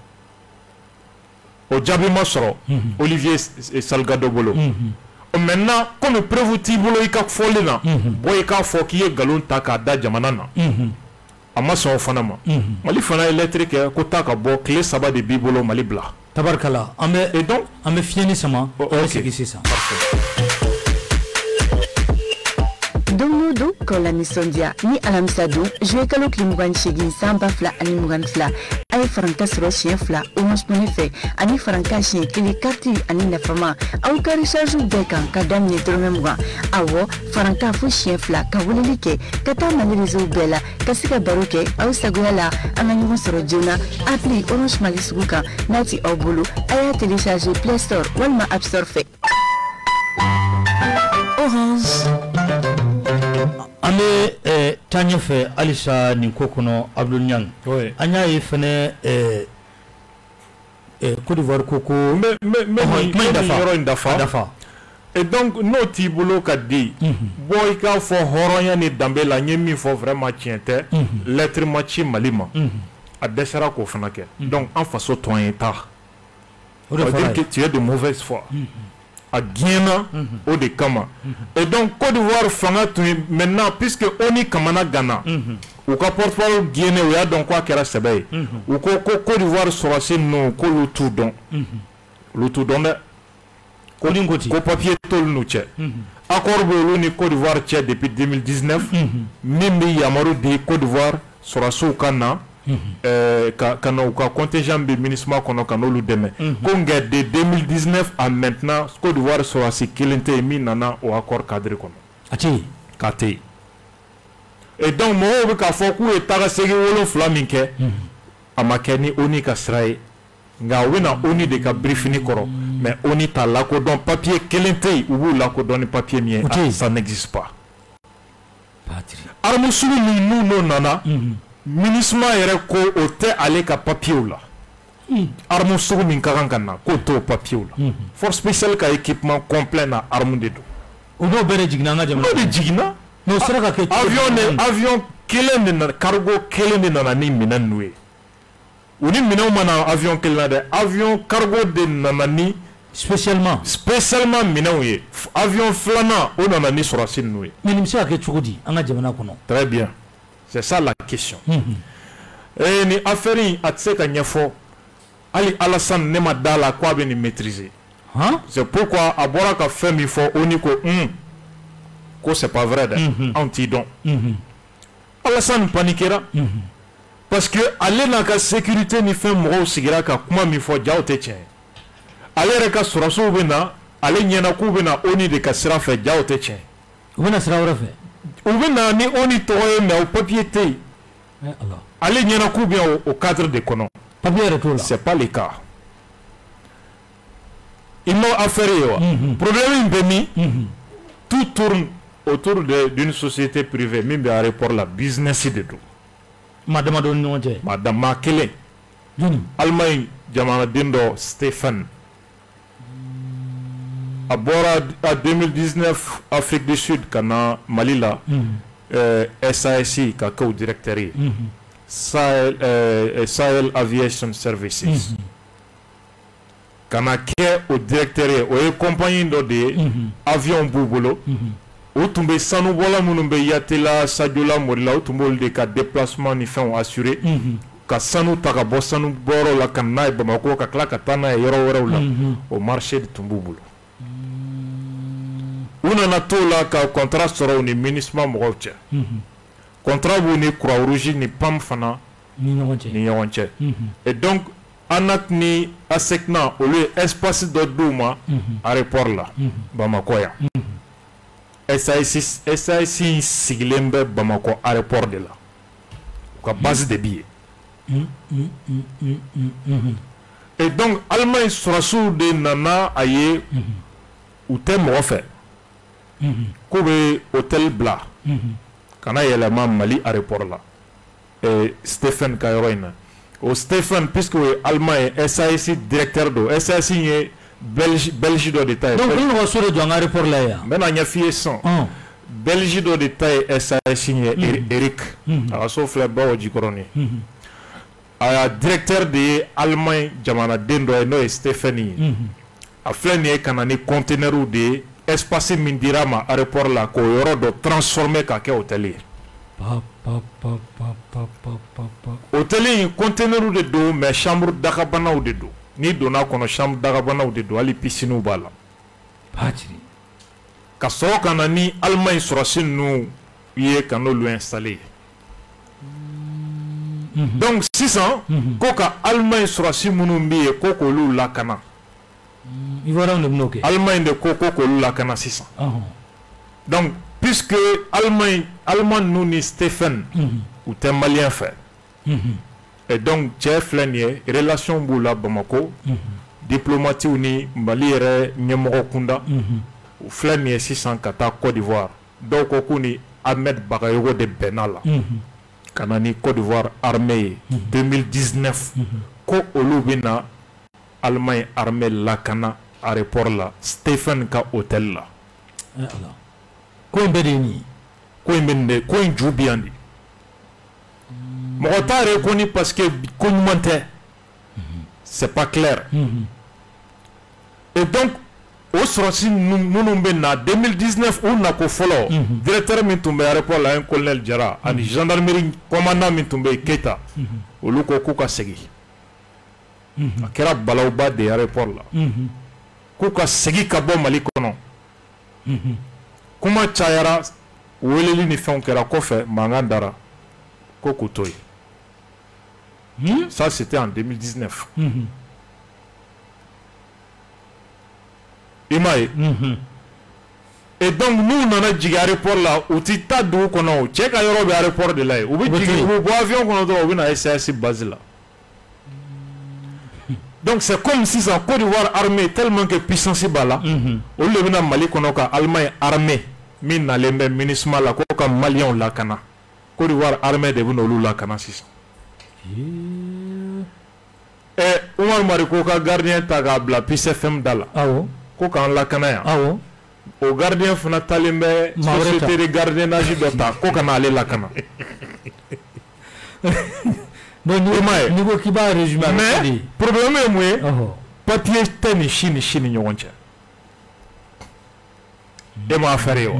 O jaabi ma sɔrɔ Olivier Salgado bolo maintenant comme preuve t'i bolo i ka fɔli na bɔ i k'a fɔ k'i ye nkalon ta k'a da jamana na a ma sɔn o fana ma Mali fana ye lettre kɛ ko taa ka bɔ tile saba de b'i bolo Mali bila tabarikala an bɛ et donc an bɛ fiɲɛni sama an bɛ segin sisan. Domo do ko la nisɔndiya ni alamisa don juillet kalo tile mugan ni seegin san ba fila ani mugan ni fila a ye faranka sɔrɔ siɲɛ fila Orange Money fɛ ani faranka siɲɛ kelen kariti ani nafama aw ka recharge bɛɛ kan ka daminɛ dɔrɔmɛ mugan awɔ faranka fo siɲɛ fila ka weleli kɛ ka taa Mali réseau bɛɛ la ka se ka baro kɛ aw sagoya la an ka ɲɔgɔn sɔrɔ joona appli Orange Mali sugu kan n'a ti aw bolo a y'a télécharger Play Store walima App Store fɛ. Orange. An bɛ taa ɲɛfɛ halisa nin ko kɔnɔ Abdul Niang an y'a ye fɛnɛ Côte d'Ivoire ko ko n bɛ n bɛ nin yɔrɔ in dafa et donc n'o t'i bolo ka di bɔ i k'a fɔ hɔrɔnya ni danbe la n ye min fɔ vraiment tiɲɛ tɛ lettre ma ci Mali ma a dɛsɛra k'o fana kɛ donc an faso tɔn ye ta ça veut dire que tu es de mauvaise foi. A Guiana o de kama et donc Côte d'Ivoire fanga tun maintenant puisque oni kamana gana u ka porte-parole Guinée o y'a dɔn ko a kɛra sɛbɛ ye u ko ko Côte d'Ivoire sɔrɔsi ninnu k'olu t'u dɔn olu t'u dɔn dɛ ko ni ko ko papier t'olu n'u cɛ accord bɛ olu ni Côte d'Ivoire cɛ depuis deux mille dix-neuf min bɛ yamaru di Côte d'Ivoire sɔrɔsiw ka na ka ka contingent be MINUSMA kono kanolu deme ko nge de deux mille dix-neuf à maintenant Côte d'Ivoire sera si kilente mi nana au accord cadre kono ati kate et donc mo be ka fo ku etara segi wolo flaminke amakeni oni ka sray nga wena oni de ka briefini koro mais oni ta la ko don papier kilente ou la ko don papier mien ça n'existe pas patrie armu sulu ni nous non nana MINUSMA yɛrɛ ko o tɛ ale ka papier la arme sugu min ka kan ka na k'o t'o papier la force spéciale ka équipement complet na arme de don o n'o bɛɛ de jiginna an ka jamana o de jiginna n'o sera ka kɛ avion de avion kelen de nana cargo kelen de nana ni minɛn ninnu ye u ni minɛnw ma na avion kelen na dɛ avion cargo de nana ni spécialement spécialement minɛnw ye avion filanan o nana ni sɔrɔsi ninnu ye mais nin bɛ se ka kɛ cogo di an ka jamana kɔnɔ très bien. C'est ça la question. Et ni affaire a tse ka nyefo ali Alassane ne ma dala kwa be ni maîtriser. Hein? C'est pourquoi a bora ka fait mi fo oni ko hum ko c'est pas vrai anti don. Alassane paniquera parce que aller na ka sécurité ni fait mo sigira ka kuma mi fo jaw te tien. Aller reka suraso be na aller nyena ku be na oni de ka sira fe jaw te tien. O bɛna sira wɛrɛ fɛ ou bien ni on y toye mais au papier té allez n'y en a coup bien au cadre de conon papier c'est pas le cas ils m'ont affaire mm -hmm. problème béni mm -hmm. tout tourne autour d'une société privée même à rapport la business de tout madame don madame Makele Allemagne jamana dindo Stéphane à bord à deux mille dix-neuf Afrique du Sud kana Malila mm -hmm. euh, S A S I ka ko directeur mm -hmm. Sahel euh, Sahel Aviation Services mm -hmm. kana ke au directeur o compagnie do de mm -hmm. avion bubolo mm -hmm. o tumbe sanu bola munumbe yatela sadiola morila o tumbo de ka déplacement ni fin assuré mm -hmm. ka sanu taka bo sanu boro la kana e Bamako ka kla ka tana yoro woro la mm -hmm. au marché de Tumbubulo on a tout là que contrat sera un MINUSMA mogoche contrat vous ni croix rouge ni pam fana ni yonche et donc anak ni asekna au lieu espace de douma aéroport là Bamako ya S A S I siglembe Bamako aéroport de là quoi base de billets et donc Allemagne sera sous de nana aye ou thème refait Kobe hôtel Bla kana yelema Mali aéroport là et Stéphane Kayoina au Stéphane puisque Allemagne S A S I directeur do S A S I est Belgique Belgique do détail donc on va sur le aéroport là ya maintenant il y a fié sans Belgique do détail S A S I est Eric a sauf le ba oji koroni a directeur de Allemagne jamana dendo no Stéphanie a flani kana ni conteneur de espace mindirama aéroport la ko yoro do transformer ka ke hôtelier pa pa pa pa pa pa pa hôtelier conteneur de do mais chambre dakabana de do ni dona kono chambre dakabana de do ali piscine bala patri ka so kana ni Allemagne surasin nu ye kano lu installer donc six ans ko ka Allemagne surasin munu mbi ko ko lu la kana il va rendre bloqué Allemagne de Coco Colou la cana six cents. Donc puisque Allemagne Allemagne nous ni Stéphane ou t'es malien fait et donc chef l'année relation boula Bamako diplomatie ni Maliere Nyemoro Kunda ou flanier six cents kata Côte d'Ivoire donc okuni Ahmed Bagayogo de Benalla kanani Côte d'Ivoire armée deux mille dix-neuf ko olubina Allemagne armée lakana aéroport là Stéphane ka hôtel là alors ko mbedeni ko mbende ko njubiandi mo ta reconnu parce que ko monte c'est pas clair et donc au sorti nous na deux mille dix-neuf on a ko follow directeur min tumbe aéroport là un colonel Jara ani gendarmerie commandant min tumbe Keita o luko ko ka segi akera balauba de aéroport là kuka segi ka bo Mali kono kuma chayara weleli ni fɛnw kɛra kɔfɛ mankan dara ko ko to ye Mmh. Ça, c'était en deux mille dix-neuf. Mmh. Imaye. Mmh. Et donc, nous, on a dit aéroport là, où tu t'as d'où qu'on a, check aéroport de là, où tu as avion qu'on a, où on a S A S base là. Donc, c'est comme si la Côte d'Ivoire armée tellement que puissance est là, au lieu de Mali qu'on a Allemagne armée, mais dans les mêmes ministres là, qu'on a Malien là, Kana. Côte d'Ivoire armée de vous là, Kana six. Et Omar Mariko ka gardien tagabla P C F M dala. Ah oui. Ko kan la Kana ya. Ah oui. Au gardien fana talimbe société de gardiennage d'État ko kana aller la Kana. Non, niveau qui va résumer. Mais problème est moi. Papier teni chini chini nyonche. Et ma affaire yo.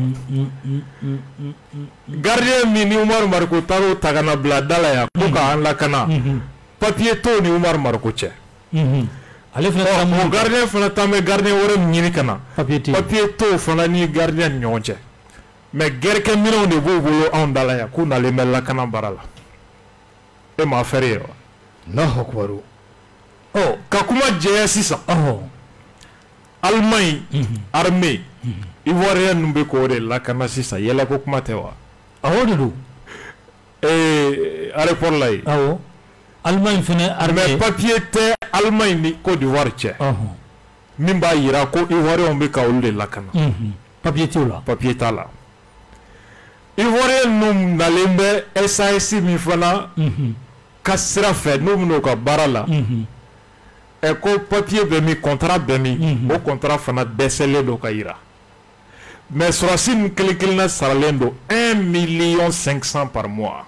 Gardien mini Omar Mariko taro tagana bla dala ya ko kan la Kana. Papier to ni Omar Mariko che. Ale fana mon gardien fana tamé gardien wore nyini kana. Papier to. Papier to fana ni gardien nyonche. Mais guerre que mino ne bo bolo on dala ya ko na le mel la Kana barala. E ma affaire yo. No hokwaru. Oh, kakuma jeya sisa. Oh. Allemagne armée ivoirien numbe ko de la Kana sisa yela ko kuma tewa. Awo de do. Eh aéroport là. Awo. Allemagne fene armée. Mais papier te Allemagne ni Côte d'Ivoire tche. Oh. Nimba ira ko ivoirien be ka de la Kana. Mhm. Papier te là. Papier ta là. Ivoirien num na lembe S A S mi fana. Mhm. Kasra fait num no ka barala. Mhm. Et ko papier be mi contrat be mi. O contrat fana décelé do ka ira. Mais sur sin kelkelna saralendo un million cinq cents par mois.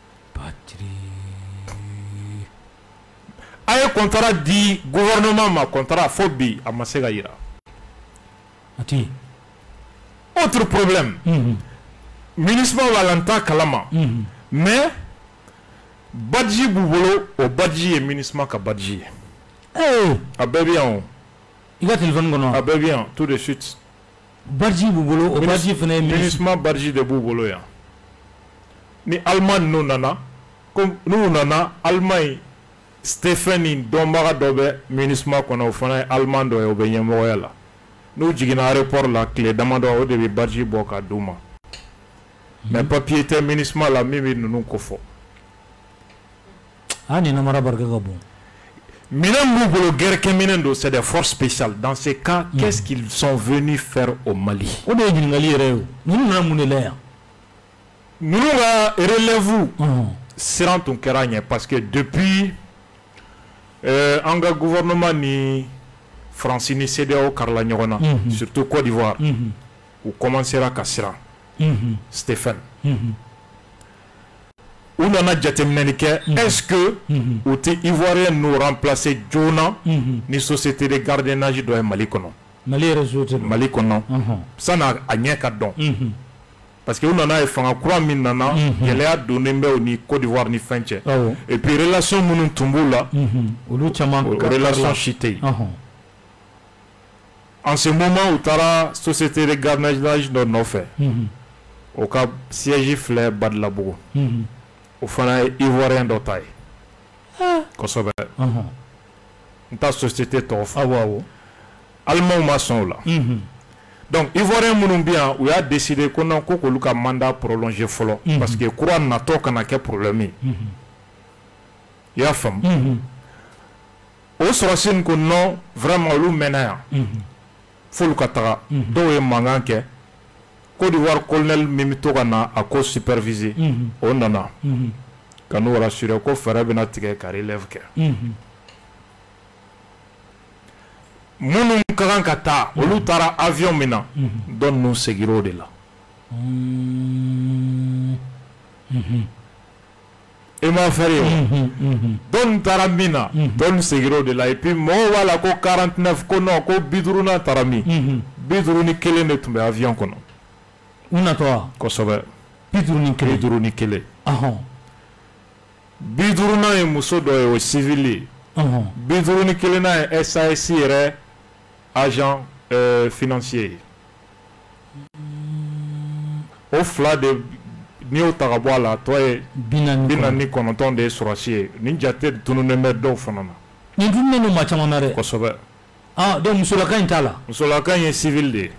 Aye contrat dit gouvernement ma contrat phobie à Masega ira. Ati. Autre problème. Mm-hmm. Ministre Valenta Kalama. Mm-hmm. Mais Badji Boubolo au Badji et ministre ka Badji. Eh. Ah ben bien. Il a téléphone qu'on a. Ah ben bien, tout de suite. Badji Boubolo au Badji fene ministre Badji de Boubolo ya. Ni Allemagne non nana. Comme nous nana Allemagne Stéphanie Dombaga Dobe, ministre qu'on a au fond allemand et au Benyam Royal. Nous jigina aéroport la clé d'amando au début Badji Boka Douma. Mais papier était ministre la mimi nous kofo. Ah, ni namara barga gabon. Minam Boubolo guerre keminendo, c'est des forces spéciales. Dans ces cas, mm. qu'est-ce qu'ils sont venus faire au Mali? On est venu Mali reo. Nous nous avons l'air. Nous nous relève-vous. Serant ton keragne parce que depuis Euh, anga gouvernement ni Francine C D A O Karla Nyogona, mm-hmm. surtout Côte d'Ivoire, mm-hmm. où commencera Kassira, mm-hmm. Stéphane. Mm-hmm. Où l'on a déjà terminé, mm-hmm. est-ce que mm-hmm. ou t'es Ivoirien nous remplacer Jonah, mm-hmm. ni société de gardiennage de Mali Kono? Mali résultat. Mali Kono. Ça n'a rien qu'à don. Parce que on en a fait un croix minana, il a donné ni Côte d'Ivoire ni French. Et puis relation mounou tumboula, relation chité. En ce moment où tara société de gardiennage de nos faits, au cap siège fleur bad labo, au fana ivoirien d'otaille. Kosovo. Ta société t'offre. Ah waouh. Allemand maçon là. Donc, Ivoirien Mounumbia, où il a décidé qu'on a un mandat prolongé follow, mm -hmm. parce que le courant n'a pas de problème. Il y a femme. Au sortir qu'on non vraiment le ménage. Faut le catara. Donc, il manque que Côte d'Ivoire colonel Mimito Gana a cause supervisé. On nana. Quand nous rassurons qu'on fera bien attirer car il lève que. Mounou karan kata, olu tara avion mina, don nous seguiro de là. Et ma frère, don tara mina, don seguiro de là. Et puis moi voilà ko quarante-neuf kono ko bidruna tarami, bidruni kele ne tumbe avion kono. Una toa. Kosovo. Bidruni kele. Bidruni kele. Ah. Bidruna e muso do e civili. Ah. Bidruni kele na S A S ire. Agent euh, financier. Au fla de n'i y'o ta ka bɔ a la tɔ ye bi naani ni kɔnɔntɔn de ye sɔrɔsi ye nin jate tununnen bɛ dɔw fana na. nin tununnen don maa caman na dɛ. kosɛbɛ. ah donc musolaka in t'a la. musolaka in ye civil de ye.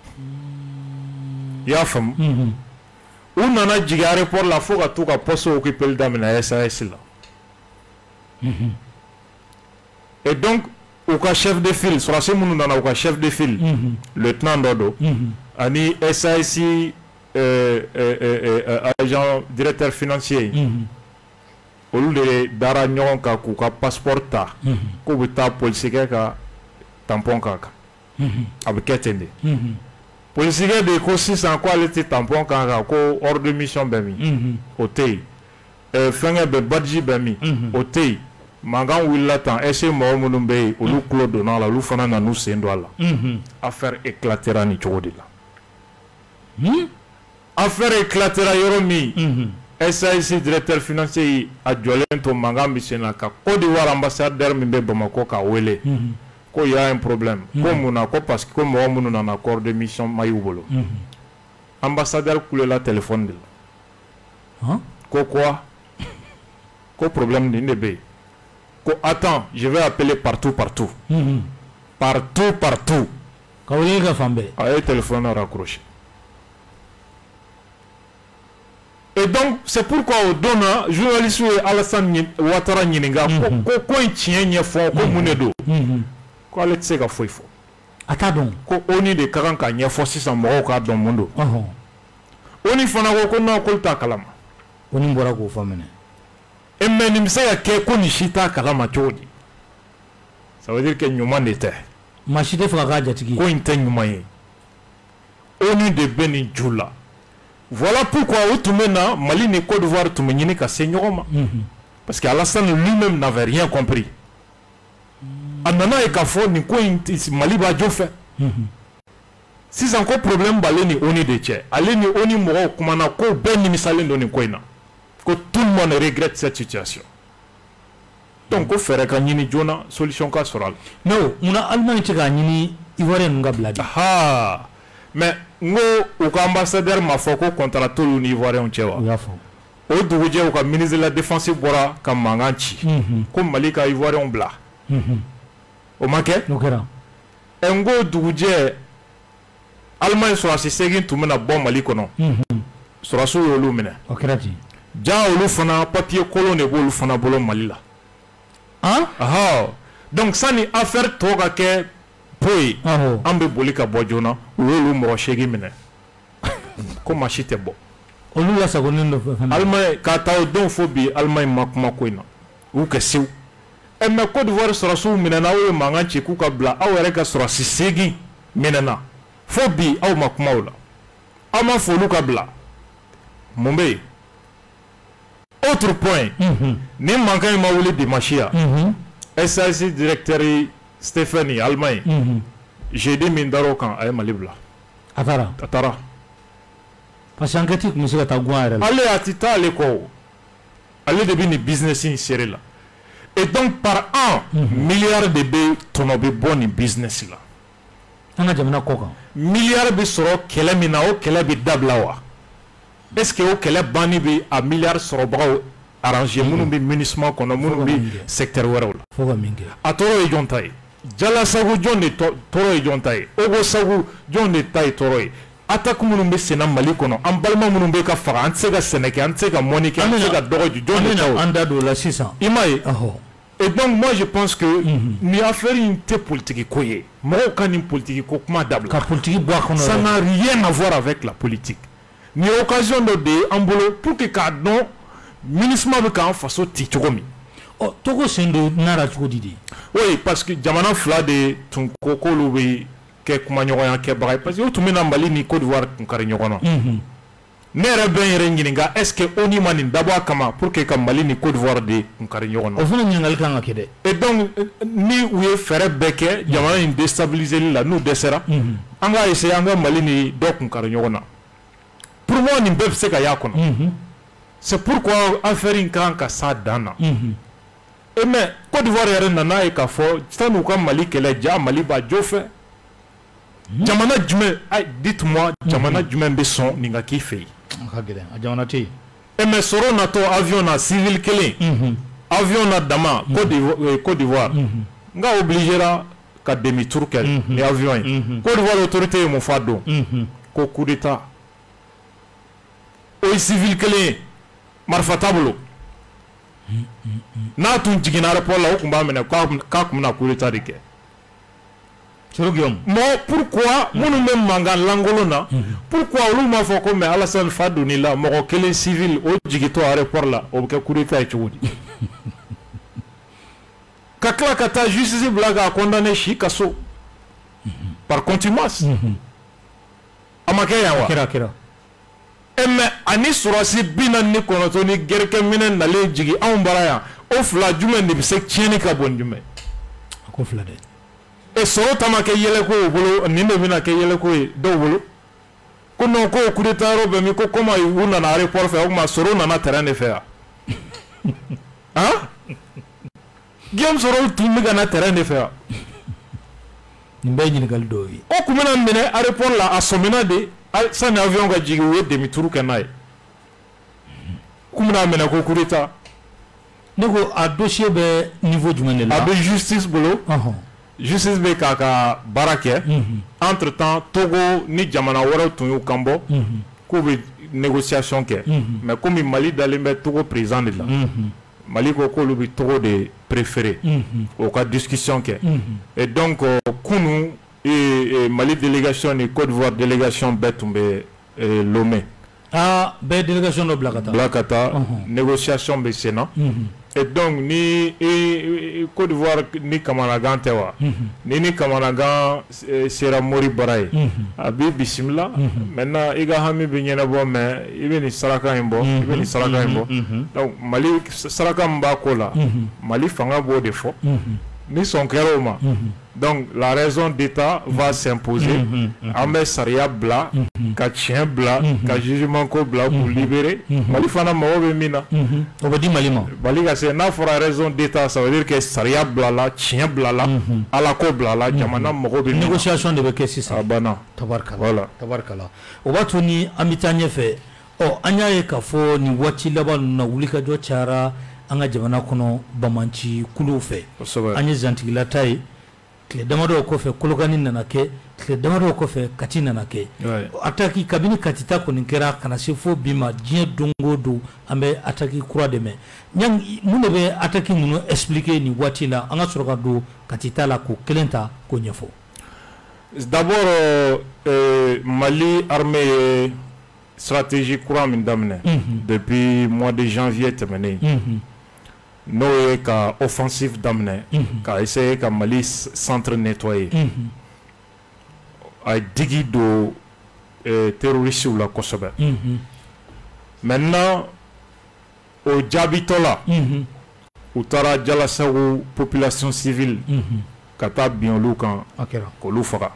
i y'a faamu. u nana jigin aéroport la fo ka t'u ka poste occupé daminɛ S A S la. et donc u ka chef de file sɔrɔsi minnu nana u ka chef de file. lieutenant dɔ don. ani S A S euh, euh, euh, agent directeur financier. olu de dara ɲɔgɔn kan k'u ka passeport ta. k'u bɛ taa polisikɛ ka tampon k'a kan. a bɛ kɛ ten de. polisikɛ de ko sisan ko ale tɛ tampon k'a kan ko hors de mission bɛ min. o tɛ yen. fɛnkɛ bɛ badji bɛ min. o tɛ yen. mankan wulila tan ɛse mɔgɔ minnu bɛ yen olu tulo donna a la olu fana nan'u sen don a la. affaire éclatera ni cogo de la. affaire éclatera yɔrɔ min. S A S directeur financier a jɔlen to mankan bɛ sen na ka Côte d'Ivoire ambassadeur min bɛ Bamako k'a wele. ko y a un problème. ko mun na ko parce que ko mɔgɔ minnu nana corps de mission ma y'u bolo. ambassadeur kulela téléphone de la. ko quoi ko problème nin de bɛ yen. ko attends je vais appeler partout partout. partout partout. ka wele ka fan bɛɛ. a ye téléphone raccroché. et donc c'est pourquoi au don na journaliste ye Alassane Ouattara ɲininka ko ko in tiɲɛ ɲɛfɔ ko mun de don. ko ale tɛ se ka foyi fɔ. a t'a dɔn. ko O N U de ka kan ka ɲɛfɔ sisan mɔgɔw k'a dɔn mun don. O N U fana ko ko non k'olu t'a kalama. O N U bɔra k'o fɔ minɛ. et mais nin bɛ se ka kɛ ko nin si t'a kalama cogo di. ça veut dire que ɲuman de tɛ. maa si tɛ fɛ ka k'a jatigi ye. ko in tɛ ɲuman ye. O N U de bɛ nin ju la. voilà pourquoi o tun bɛ na Mali ni Côte d'Ivoire tun bɛ ɲini ka se ɲɔgɔn ma. parce que Alassane lui-même n'avait rien compris. a nana ye k'a fɔ nin ko in Mali b'a jo fɛ. sisan ko problème b'ale ni O N U de cɛ ale ni O N U mɔgɔw kumana ko bɛɛ nimisalen don nin ko in na ko tout le monde regrette cette situation. donc ko fɛɛrɛ ka ɲini joona solution ka sɔrɔ a la. non munna Allemagne tɛ k'a ɲini Ivoirien ninnu ka bila bi. haa mais n ko u ka ambassadeur ma fɔ ko contrat t'olu ni Ivoirien cɛ wa. u y'a fɔ. o dugujɛ u ka ministre de la défense bɔra ka mankan ci. ko Mali ka Ivoirien bila. o ma kɛ. n'o kɛra. ɛ n ko dugujɛ Allemagne sɔrɔsi segin tun bɛna bɔ Mali kɔnɔ. sɔrɔsiw y'olu minɛ. o kɛra ten. ja olu fana papier kolon de b'olu fana bolo Mali la. ah. aha donc sani affaire tɔ ka kɛ po ye. an bɛ boli ka bɔ joona u y'olu mɔgɔ seegin minɛ. ko maa si tɛ bɔ. olu lasagonen do fana. Allemagne k'a ta o don fo bi Allemagne ma kuma ko in na u kɛ sew. ɛ mais Côte d'Ivoire sɔrɔsiw minɛna aw ye mankan ci k'u ka bila aw yɛrɛ ka sɔrɔsi seegin minɛna fo bi aw ma kuma o la aw ma fɔ olu ka bila mun bɛ yen. autre point. ni mankan in ma wuli dimanche ya. S A S directeur Stéphane Allemagne. jeudi min dar'o kan a ye Mali bila. a taara. a taara. parce que enquête tun bɛ se ka taa guwan yɛrɛ la. ale a ti taa ale kɔ o. ale de bɛ nin business in seere la. et donc par an. milliard de bɛ tɔnɔ bɛ bɔ nin business la. an ka jamana kɔ kan. milliard bɛ sɔrɔ kɛlɛ min na o kɛlɛ bɛ dabila wa. est ce que o kɛlɛ banni bɛ a milliard sɔrɔbagaw arranger minnu bɛ MINUSMA kɔnɔ minnu bɛ secteur wɛrɛw la. fo ka min kɛ. a tɔɔrɔ ye jɔn ta ye. Jala Sagu jɔn de tɔɔrɔ ye jɔn ta ye. Ogo Sagu jɔn de ta ye tɔɔrɔ ye. attaque minnu bɛ senna Mali kɔnɔ an balima minnu bɛ ka faga an tɛ se ka sɛnɛ kɛ an tɛ se ka mɔni kɛ an tɛ se ka dɔgɔ ju jɔn de ta o. an da don o la sisan. i m'a ye. et donc moi je pense que nin affaire in tɛ politique ko ye mɔgɔw ka nin politique ko kuma dabila. ka politique bɔ a kɔnɔ. ça n'a rien à voir avec la politique. nin ye occasion dɔ de ye an bolo pour que k'a dɔn MINUSMA bɛ k'an faso ci cogo min. ɔ Togo sen don nara cogo di de. oui parce que jamana fila de tun ko k'olu bɛ kɛ kumaɲɔgɔnya kɛbaga ye parce que o tun bɛ na Mali ni Côte d'Ivoire kun kari ɲɔgɔn na. ne yɛrɛ bɛ n yɛrɛ ɲininka est ce que O N U ma nin dabɔ a kama pour que ka Mali ni Côte d'Ivoire de kun kari ɲɔgɔn na. o fana ɲininkali kan ka kɛ dɛ. et donc ni u ye fɛɛrɛ bɛɛ kɛ jamana in déstabiliseli la n'u dɛsɛra an k'a essayer an ka Mali ni dɔ kun kari ɲɔgɔn na. pour moi nin bɛɛ bɛ se ka y'a kɔnɔ. c'est pourquoi affaire in kan ka s'a dan na. et mais Côte d'Ivoire yɛrɛ nana ye k'a fɔ san'u ka Mali kɛlɛ ja Mali b'a jo fɛ. jamana jumɛn ay dites-moi jamana jumɛn bɛ sɔn nin ka k'i fɛ yen. e mais soro na to avion na civil kelen avion na dama Côte d'Ivoire nga obligera ka demi tour kɛ ni avion ye Côte d'Ivoire autorité ye mun fɔ a don ko coup d'état o ye civil kelen marifa t'a bolo n'a tun jiginna aéroport la o tun b'a minɛ k'a tun bɛna coup d'état de kɛ mais pourquoi minnu bɛ mankan lankolon na pourquoi olu m'a fɔ ko mais Alassane fa donni la mɔgɔ kelen civil o jigitɔ aéroport la o bɛ kɛ coup d'état ye cogo di ka tila ka taa justice bila k'a condamné si kaso par contumace a ma kɛ yan wa kɛra kɛra e mais ani sɔrɔsi bi naani ni kɔnɔntɔn ni gɛrɛkɛ minɛ nalen jigin anw bara yan o fila jumɛn de bɛ se tiɲɛni ka bon jumɛn a ko fila dɛ e sɔrɔ ta ma kɛ yɛlɛko ye bolo nin de bɛna kɛ yɛlɛko ye dɔw bolo ko non ko coup d'état yɔrɔ bɛ min ko comme u nana aéroport fɛ o tuma sɔrɔ nana terrain de fɛ yan han Guillaume Soro tun bɛ ka na terrain de fɛ yan nin bɛɛ ye ɲininkali dɔw ye o tun bɛna minɛ aéroport la a sɔmina de sani avion ka jigin u ye demi tour kɛ n'a ye u tun bɛna minɛ ko coup d'état ne ko a dossier bɛ niveau jumɛn de la a bɛ justice bolo justice bɛ k'a ka baara kɛ entre temps Togo ni jamana wɛrɛw tun y'u kan bɔ k'u bɛ négociation kɛ mais komi Mali dalen bɛ Togo président de la Mali ko k'olu bɛ Togo de préféré o ka discussion kɛ et donc kunu Mali délégation ni Côte d'Ivoire délégation bɛɛ tun bɛ Lomé ah bɛɛ délégation dɔ bila ka taa bila ka taa négociation bɛ sen na et donc ni Côte d'Ivoire ni kamanagan tɛ wa ni ni kamanagan sera Mori bara ye a b'i bisimila maintenant i ka hami bɛ ɲɛnabɔ mais i bɛ nin saraka in bɔ i bɛ nin saraka in bɔ donc Mali saraka min b'a ko la Mali fanga b'o de fɔ ni sɔn kɛra o ma donc la raison d'État va s'imposer an bɛ sariya bila ka tiɲɛ bila ka jugement ko bila pour libérer Mali fana mago bɛ min na o bɛ di Mali ma Mali ka se n'a fɔra raison d'État ça veut dire que sariya bila la tiɲɛ bila la ala ko bila la jamana mago bɛ min na négociation de bɛ kɛ sisan a banna tabarikala voilà tabarikala o b'a to ni an bɛ taa ɲɛfɛ ɔ an y'a ye k'a fɔ nin waati laban ninnu na wulikajɔ cayara an ka jamana kɔnɔ Bamanci kuluw fɛ an ye zantigilata ye tile damadɔ kɔfɛ Kolokani nana kɛ tile damadɔ kɔfɛ Kati nana kɛ attaque kabini Kati ta kɔni kɛra kana se fo bi ma diɲɛ don o don an bɛ attaque kura dɛmɛ mun de bɛ attaque ninnu expliquer nin waati la an ka sɔrɔ ka don Kati ta la ko kelen ta ko ɲɛfɔ d'abord euh, Mali armée ye stratégie kura min daminɛ depuis mois de janvier tɛmɛnen n'o ye ka offensive daminɛ ka essayer ka Mali centre nettoyer a ye digi don terrorisiw la kosɛbɛ maintenant o jaabitɔ la u taara Jalasago population civile ka taa bin olu kan k'olu faga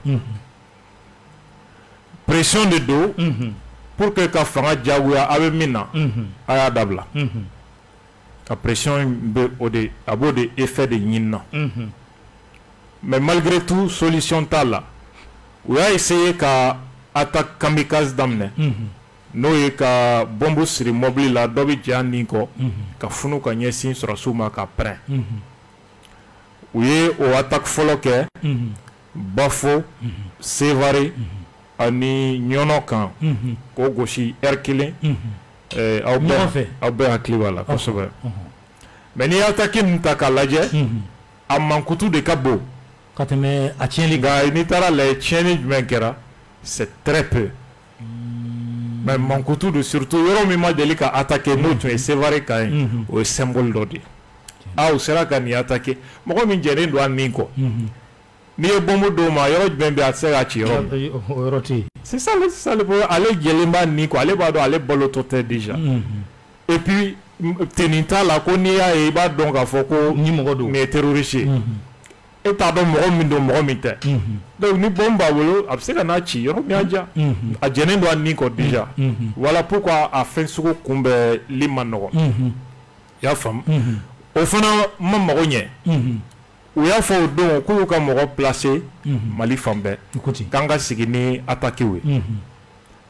pression de don pour que ka fanga diyagoya a bɛ min na a y'a dabila ka pression bɛ o de a b'o de effet de ɲini na mais malgré tout solution t'a la u y'a essayer ka attaque kamikaze daminɛ n'o ye ka bombe siri mobili la dɔ bɛ jɛ a nin kɔ ka funu ka ɲɛsin sɔrɔsiw ma ka pɛrɛn u ye o attaque fɔlɔ kɛ Bafo Sévaré ani ɲɔnɔ kan k'o gosi heure kelen aw bɛɛ aw bɛɛ hakili b'a la kosɛbɛ mais n'i ye attaque ninnu ta k'a lajɛ a mankutu de ka bon ka tɛmɛ a tiɲɛli nka n'i taara lajɛ tiɲɛni jumɛn kɛra c'est très peu mais mankutu de surtout yɔrɔ min ma deli ka attaquer n'o tun ye Sévaré kan ye o ye symbole dɔ de ye a u sera ka nin attaquer mɔgɔ min jɛnen don a nin kɔ n'i ye bombe d'o ma yɔrɔ jumɛn bɛ a tɛ se k'a ci yɔrɔ min c'est ça le c'est ça le problème ale jɛlen b'a nin kɔ ale b'a dɔn ale balotɔ tɛ déjà et puis tenni t'a la ko n'i y'a ye i b'a dɔn k'a fɔ ko ni mɔgɔ don nin ye terroriste ye e t'a dɔn mɔgɔ min don mɔgɔ min tɛ donc ni bombe b'a bolo a bɛ se ka n'a ci yɔrɔ min y'a diya a jɛnen don a nin kɔ déjà voilà pourquoi a fɛn sugu kunbɛnli ma nɔgɔn i y'a faamu o fana ma mago ɲɛ u y'a fɔ o don k'u y'u ka mɔgɔ placer Mali fan bɛɛ k'an ka sigi ni attaque ye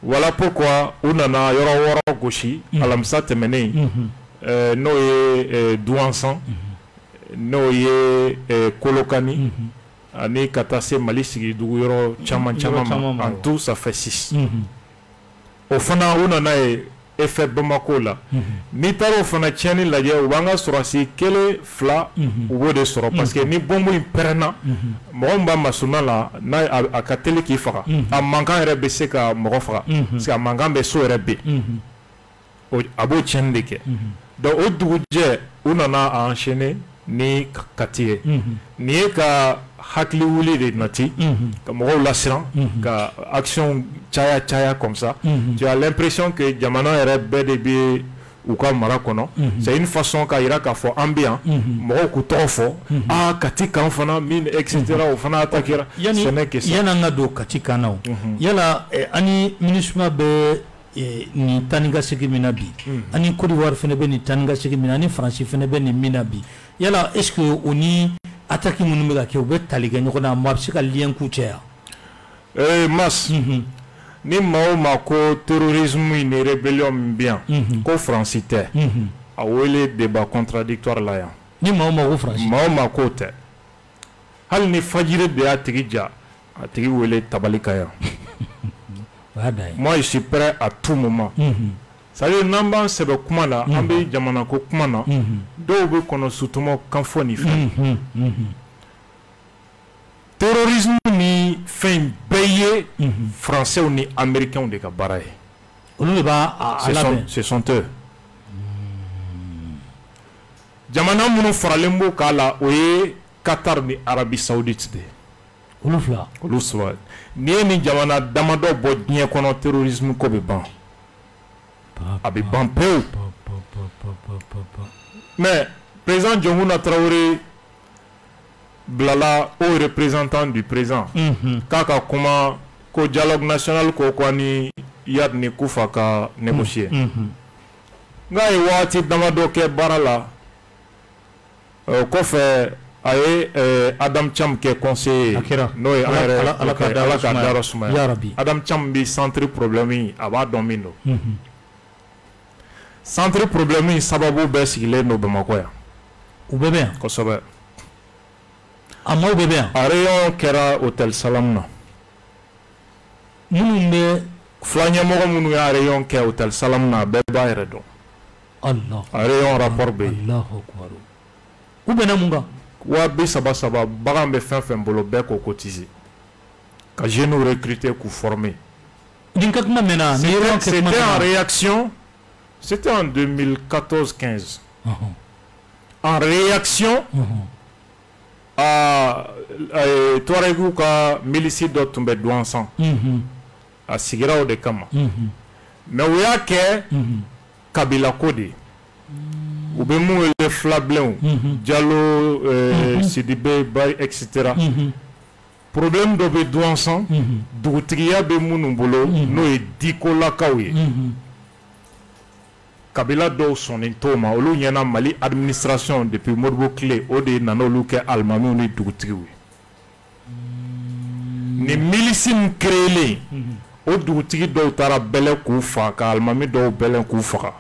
Voilà pourquoi on a yɔrɔ wɔɔrɔ gosi alamisa tɛmɛnen euh, n'o ye euh, Douansan n'o ye euh, Kolokani ani ka taa se Mali sigidugu yɔrɔ caman caman ma en tout ça fait six o fana u nana ye effet Bamako la n'i taara o fana tiɲɛni lajɛ u b'an ka sɔrɔsi kelen fila u b'o de sɔrɔ parce que ni bombe in pɛrɛnna mɔgɔ min b'a masuna la n'a a ka teli k'i faga a mankan yɛrɛ bɛ se ka mɔgɔ faga parce que a mankan bɛ so yɛrɛ bɛ a b'o tiɲɛni de kɛ donc o dugujɛ u nana a enchaîner ni Kati ye nin ye ka hakili wuli de nati ka mɔgɔw lasiran ka action caya caya comme ça tu as l'impression que jamana yɛrɛ bɛɛ de bɛ u ka mara kɔnɔ c'est une façon ka yira k'a fɔ an bɛ yan mɔgɔw k'u tɔgɔ fɔ ah Kati kan fana min et cetera o fana attaquera ce n'est que ça yanni an ka don Kati kan na o yala ani MINUSMA bɛ ni taa ni ka segin min na bi ani Côte d'Ivoire fana bɛ ni taa ni ka segin min na ani Faransi fana bɛ nin min na bi yala est-ce que o ni attaque minnu bɛ ka kɛ u bɛ tali kɛ ɲɔgɔn na maa bɛ se ka lien k'u cɛ yan. Eh Mas ni maa o maa ko terrorisme ni rébellion min bɛ yan ko Faransi tɛ a wele débat contradictoire la yan. Ni maa o maa ko Faransi. Maa o maa ko tɛ hali ni fajiri de y'a tigi ja a tigi wele tabali ka yan. Moi je suis prêt à tout moment. C'est-à-dire n'an b'an sɛbɛ kuma la an bɛ jamana ko kuma na dɔw bɛ kɔnɔ sutuma kan fɔ ni fɛn terrorisme ni fɛn bɛɛ ye français ni américains de ka baara ye olu de b'a labɛn ce sont eux jamana minnu faralen b'o k'a la o ye Qatar ni Arabie Saoudite de olu fila olu saba n'i ye nin jamana damadɔ bɔ diɲɛ kɔnɔ terrorisme ko bɛ ban a bɛ ban pewu mais président Diongouna Traoré bilala au représentant du président k'a ka kuma ko dialogue national ko ko ni Yad ni Kufa ka négocier nka ye waati damadɔ kɛ baara la o kɔfɛ a ye Adam Cham kɛ conseiller n'o ye an yɛrɛ Ala ka dayɔrɔ sumaya Adam Cham bi centre problème a b'a dɔn min don centre problème sababu bɛɛ sigilen don Bamakɔ yan u bɛɛ bɛ yan kosɛbɛ a maaw bɛɛ bɛ yan a rayon kɛra hôtel Salam na minnu bɛ fila ɲɛmɔgɔ minnu y'a rayon kɛ hôtel Salam na bɛɛ b'a yɛrɛ dɔn Allah a rayon rapport bɛ yen u bɛnna mun kan wa bi saba saba bagan bɛ fɛn fɛn bolo bɛɛ k'o cotiser ka jeunes recruter k'u former nin ka kuma mɛnna c'était en réaction c'était en deux mille quatorze quinze en réaction à Touaregu ka milice dɔ tun bɛ Douansan a sigira o de kama mais u y'a kɛ kabila ko de u bɛ mun wele filabilenw Jalo Sidibe Bari et cetera problème dɔ bɛ Douansan dugutigiya bɛ minnu bolo n'o ye Dikolakaw ye kabila dɔw sɔnnen t'o ma olu ɲɛna Mali administration depuis Modibo Kile o de nana olu kɛ alimamiw ni dugutigiw ye ni milisi min créelen o dugutigi dɔw taara bɛlɛ k'u faga ka alimami dɔw bɛlɛ k'u faga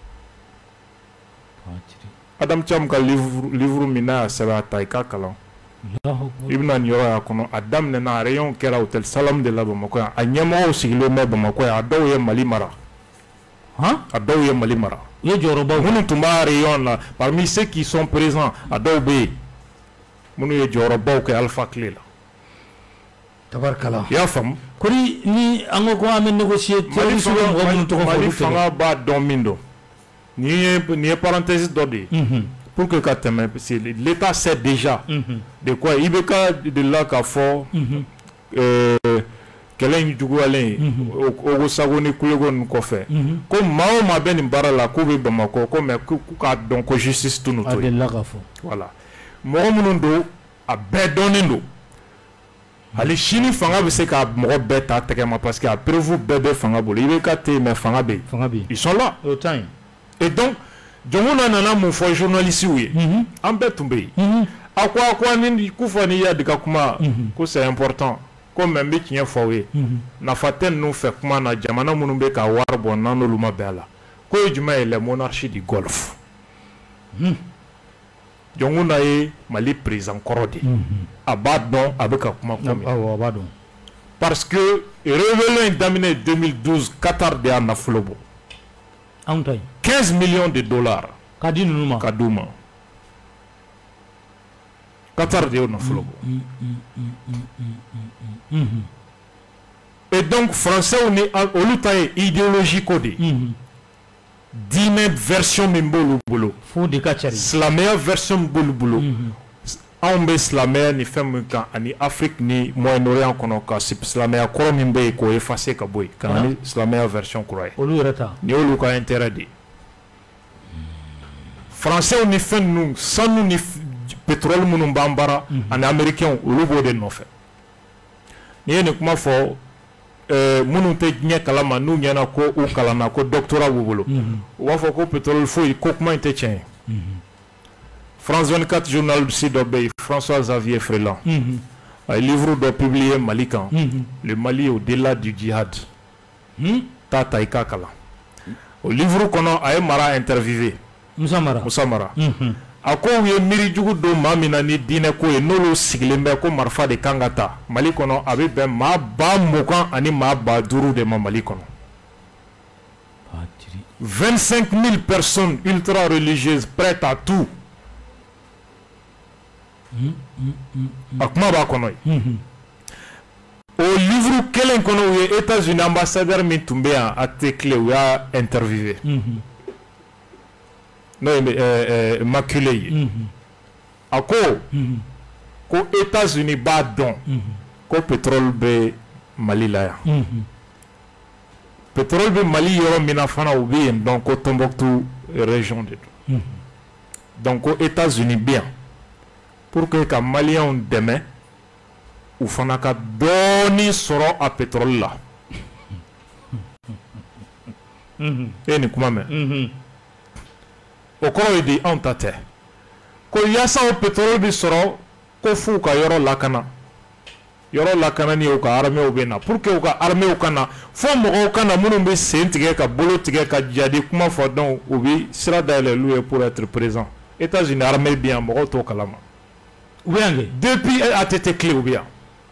Adam Cham ka livre livre min n'a y'a sɛbɛn a ta i k'a kalan i bɛna nin yɔrɔ y'a kɔnɔ a daminɛna a rayon kɛra hôtel Salam de la Bamakɔ yan a ɲɛmɔgɔw sigilen bɛ Bamakɔ yan a dɔw ye Mali mara a dɔw ye Mali mara ye jɔyɔrɔbaw minnu tun b'a rayon la parmi ceux qui sont présents a dɔw bɛ yen minnu ye jɔyɔrɔbaw kɛ Alpha Clé la tabarikala i y'a faamu kori ni an ko ko an bɛ négocier terroriste bɛ mɔgɔ minnu tɔgɔ fɔ Mali fanga b'a dɔn min don nin ye nin ye parenthèse dɔ de ye pour que ka tɛmɛ parce que l'état sait déjà de quoi i bɛ ka de la k'a fɔ kɛlɛ in juguyalen Ogo Sago ni Kulego ninnu kɔfɛ ko maa o maa bɛ nin baara la k'u bɛ Bamakɔ ko mais k'u k'a dɔn ko justice tunu to yen voilà mɔgɔ minnu don a bɛɛ dɔnnen don hali sini fanga bɛ se ka mɔgɔ bɛɛ ta tɛgɛ ma parce que a preuve bɛɛ bɛ fanga bolo i bɛ ka te mais fanga bɛ yen ils sont là et donc Diongouna nana mun fɔ journaliste ye an bɛɛ tun bɛ yen a ko a ko ni Kufa ni Yadi ka kuma ko c'est important ko comme un bit tient fawé na faten nous fait kuma na jamana munun be ka war bon nanu luma bela ko juma est la monarchie du Golfe jonguna e Mali président korodi abadon abeka kuma komi abadon parce que révélé d'amener deux mille douze Qatar de na flobo quinze millions de dollars kadinu numa kaduma Qatar de na flobo et donc français on est au lutaye idéologie codée dîner version mimbolo bolo fou de kachari la meilleure version bolo bolo on baisse la mer ni femme quand en Afrique ni Moyen-Orient qu'on a cassé la meilleure quoi mimbe ko effacer ka boy quand la meilleure version croyez olu reta ni olu ka interdit français on fait nous sans nous ni pétrole munum bambara en américain olu bode no fait ni ne kuma fo euh munum te nya kalama nu nya na ko o kalana ko doctorat wobolo wa fo ko pétrole fo ko kuma te tien France vingt-quatre journal du Sud Obey François Xavier Freland mm-hmm. un livre de publié Malikan mm-hmm. le Mali au-delà du djihad mm-hmm. Tata Ikakala au livre qu'on a à Mara interviewé Moussamara Moussamara a ko ye miri jugu do mamina ni dine ko e nolo siglembe ko marfa de kangata Mali kono abe be ma ba mokan ani ma ba duru de ma Mali kono vingt-cinq mille personnes ultra religieuses prêtes à tout akuma ba kono au livre kelen kono aux États-Unis ambassadeur mi tumbe a teclé ou a interviewé non euh euh maculé ako ko États-Unis ba don ko pétrole be Mali la pétrole be Mali yoro mina fana ou bien donc au Tombouctou région de donc aux États-Unis bien pour que les Maliens demain ou fanaka doni soro à pétrole là et ni kuma me o ko idi on tate ko yasa o pétrole bi soro ko fu ka yoro lakana yoro lakana ni o ka armée o bena pour que o ka armée o kana fo mo o kana munu bi sentige ka bolo tige ka jadi kuma fo don o bi sira dale loué pour être présent États-Unis armée bien mo to kalama depuis A T T clé ou bien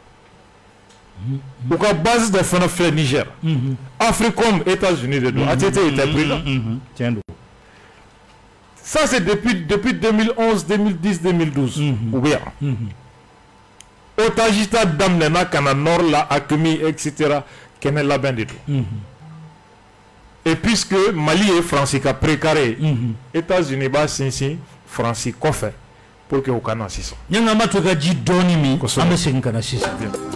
ou qu'à base de phénomène Niger Africom États-Unis de A T T était pris là ça c'est depuis depuis deux mille onze deux mille dix deux mille douze ou bien au Tajita Damnena Kana Nord la Akmi etc qu'elle est là ben de tout et puisque Mali et France qui a précaré États-Unis bas sinsi France fait pour que au Canada six nyanga matoka ji doni mi amesenga na six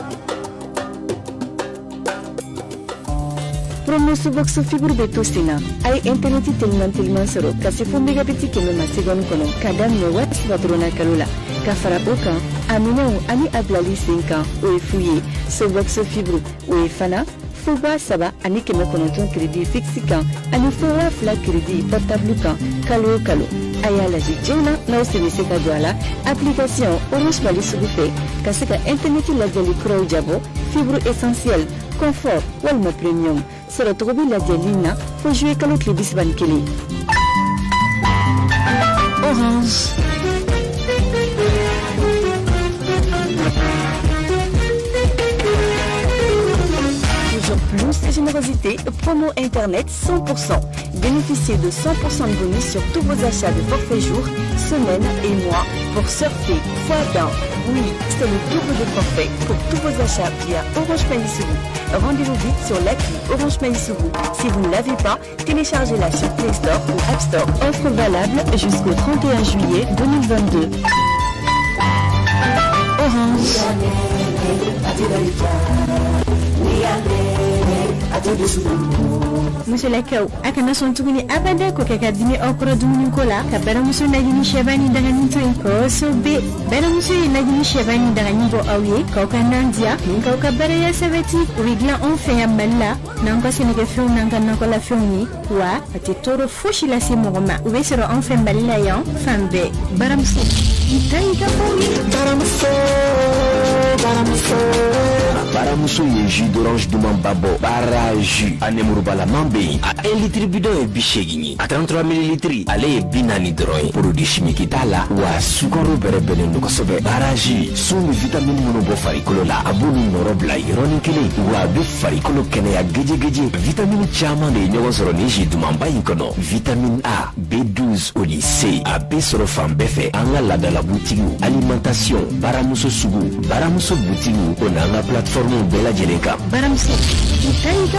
promotion box fibre de tosina ay internet tellement tellement sero kasi fo megabit ke me masegon kono kadam ne wat patrona kalula ka fara oka amino ani ablali cinq ans o fouiller ce box fibre o fana Fuba saba ani keme konoton crédit fixe kan ani fowa fla crédit portable kan kalo kalo aya la jena na service ka doala application Orange Mali sugufe kasika internet la jali crow jabo fibre essentielle confort walma premium sera trobi la jalina faut jouer kalo klibis bankeli Orange plus générosité, promo internet cent pour cent. Bénéficiez de cent pour cent de bonus sur tous vos achats de forfait jour, semaine et mois pour surfer fois d'un. Oui, c'est le double de forfait pour tous vos achats via Orange Money Sougou. Rendez-vous vite sur l'appli Orange Money Sougou. Si vous ne l'avez pas, téléchargez-la sur Play Store ou App Store. Offre valable jusqu'au trente et un juillet deux mille vingt-deux. Orange. Monsieur Lakau, akana son tuguni abada ko kaka dimi okra dumuni kola ka bara muso na gini shebani daga ninto ko so be bara muso na gini shebani daga nibo awie ko kanandia ninka ka bara ya sabati rigla on fait ya malla nanga senega fion nanga nanga la fioni wa ati toro fushi la si mogoma ube sero on fait malla ya fambe bara muso itai ka foni bara muso bara muso baramuso ye jus d'orange duman babo bara jus anemurubala mambe a un litre bidon ye bisegin a trente-trois millilitres ale ye binani dɔrɔn ye produit chimique t'a la wa sukaro bɛrɛbɛnnen do kosɛbɛ bara jus sun ni vitamine minnu bɔ farikolo la a b'olu nɔrɔ bila yɔrɔnin kelen wa a bɛ farikolo kɛnɛya gejegeje vitamine caman de ye ɲɔgɔn sɔrɔ ni jus dumanba in kɔnɔ vitamine A B douze o ni C a bɛ sɔrɔ fan bɛɛ fɛ an ka ladala butigiw alimentation baramuso sugu baramuso butigiw o n'an ka plateforme bɛɛ lajɛlen kan baramuso itanka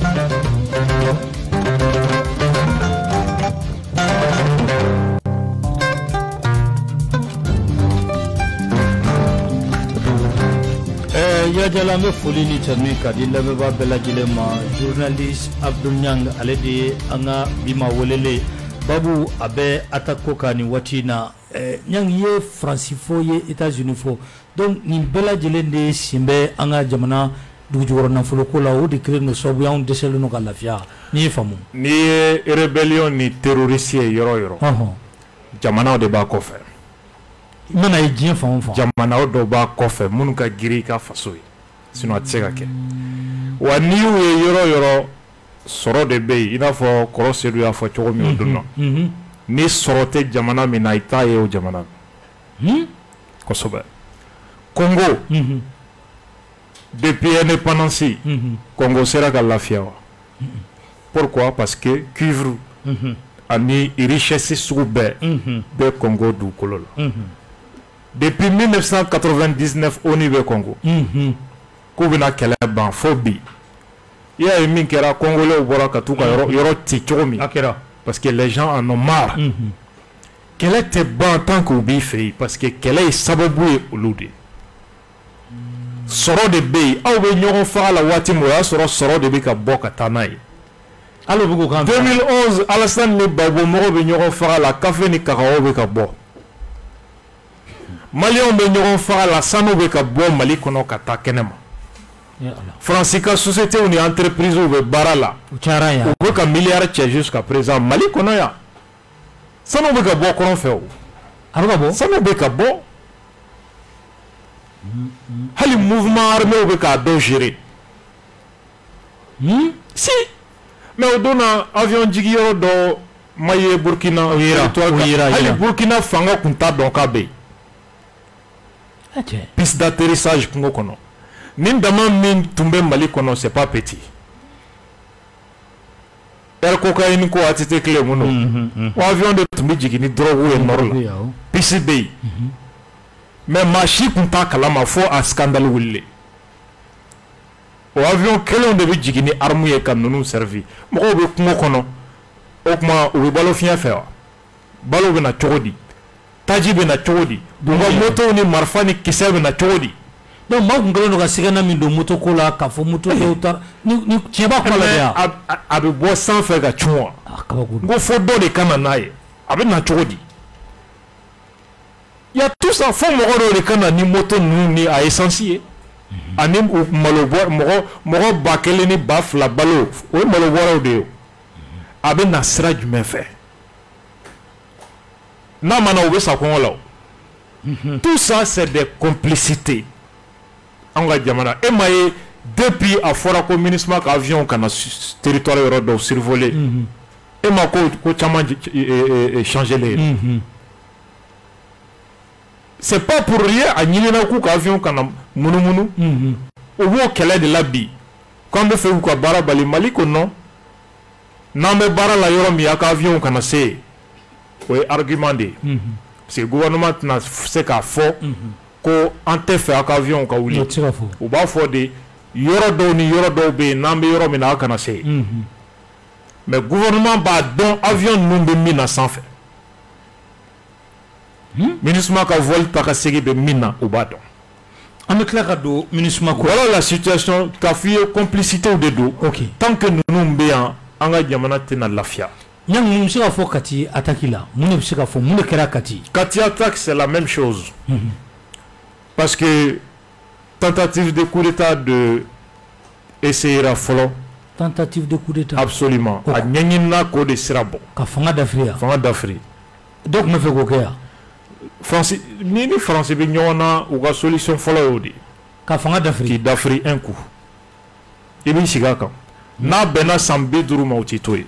yajala me foli ni tanu ka di lameba bela jilema journaliste Abdul Nyang ale de anga bima wolele babu abe atako kani watina Nyang ye francifo ye États-Unis fo donc ni bela jilende simbe anga jamana dujuro na fuloko la o de créer no sobu ya on deselu no kalafia ni famu ni rébellion ni terroriste yoro yoro jamana de ba ko fer mana yi jien fa fa jamana do ba ko fe mun ka giri ka faso yi sino atseka ke wa ni we yoro yoro soro de be ina fo korose du ya fo chogo mi odunno ni sorote jamana mi na ita ye o jamana hmm ko sobe Congo depuis l'indépendance Congo sera ka lafia pourquoi parce que cuivre ani richesse soube be Congo du kololo depuis mille neuf cent quatre-vingt-dix-neuf au niveau Congo ko bina kele ban fobi ya min kera congolais bora ka tuka yoro yoro ti chomi akera parce que les gens en ont marre quel était bon tant que bi fait parce que quel est sababu olude soro de be aw be nyogo fa la wati mo ya soro soro de be ka boka tanai allo bugo kan deux mille onze Alassane ni babo mo be nyogo fa la café ni kakao be ka bo Malion be nyogo fa la sano be ka bo Mali kono kata kenema Francica société ou ni entreprise ou be barala uchara ya ou ka milliard tche jusqu'à présent Mali kono ya sano be ka bo kono fe o aruga bo sano be ka bo hali mouvement armé ou be ka do gérer hmm si mais on donne avion jigiro do maye Burkina hali Burkina fanga kunta donc abe piste d'atterrissage kungo kono nin dama min tumbe Mali kono c'est pas petit er cocaïne ko atite clé mono o avion de tumbi jigini drogue e norla piste bay mais machi kunta kalama fo a scandale wulle o avion kelon de bi jigini armu ye kan nunu servi mo ko be kungo kono o kuma o be balo fiya fe balo be na chogodi taji be na chogodi bunga moto ni marfani kisebe na chogodi donc ma ngolo no ka sigana min do moto ko la ka fo moto do ta ni ni tieba ko la ya abe bo sans faire ga chwa go fo do de kana naye abe na chogodi ya tout ça fo mo ro de kana ni moto ni a essentiel ani malobor mo mo bakele ni baf la balo o malobor de abe na sra du me fait na mana o be sa ko la tout ça c'est des complicités anga jamana e maye depuis a fora ko ministre ka avion kana territoire euro do survoler e ma ko ko chama changer les c'est pas pour rien a nyina ku ka avion kana munu munu o bo kele de labi quand be fe ko bara bali Mali ko non na me bara la yoro mi aka avion kana se o argument de c'est gouvernement na se ka fo ko ante fe aka avion ka wuli o ba fo de yoro do ni yoro do be na me yoro mi na kana se mais gouvernement ba don avion numbe mina sans fait ministre ka vol ta ka segi be mina o ba don on éclaire do ministre ko voilà la situation ka fiye complicité ou de do okay tant que nous numbe en anga jamana tena lafia Nyang nous sera fo kati atakila mun sera fo mun kera kati kati attaque c'est la même chose mm -hmm. parce que tentative de coup d'état de essayer à follow tentative de coup d'état absolument a nyanyina ko de sirabo ka fanga d'Afrique fanga d'Afrique donc me fait ko kaya France ni ni France be nyona ou ga solution follow odi ka fanga dafri qui dafri un coup ibi siga kan n'a bena sambi duru ma uti toy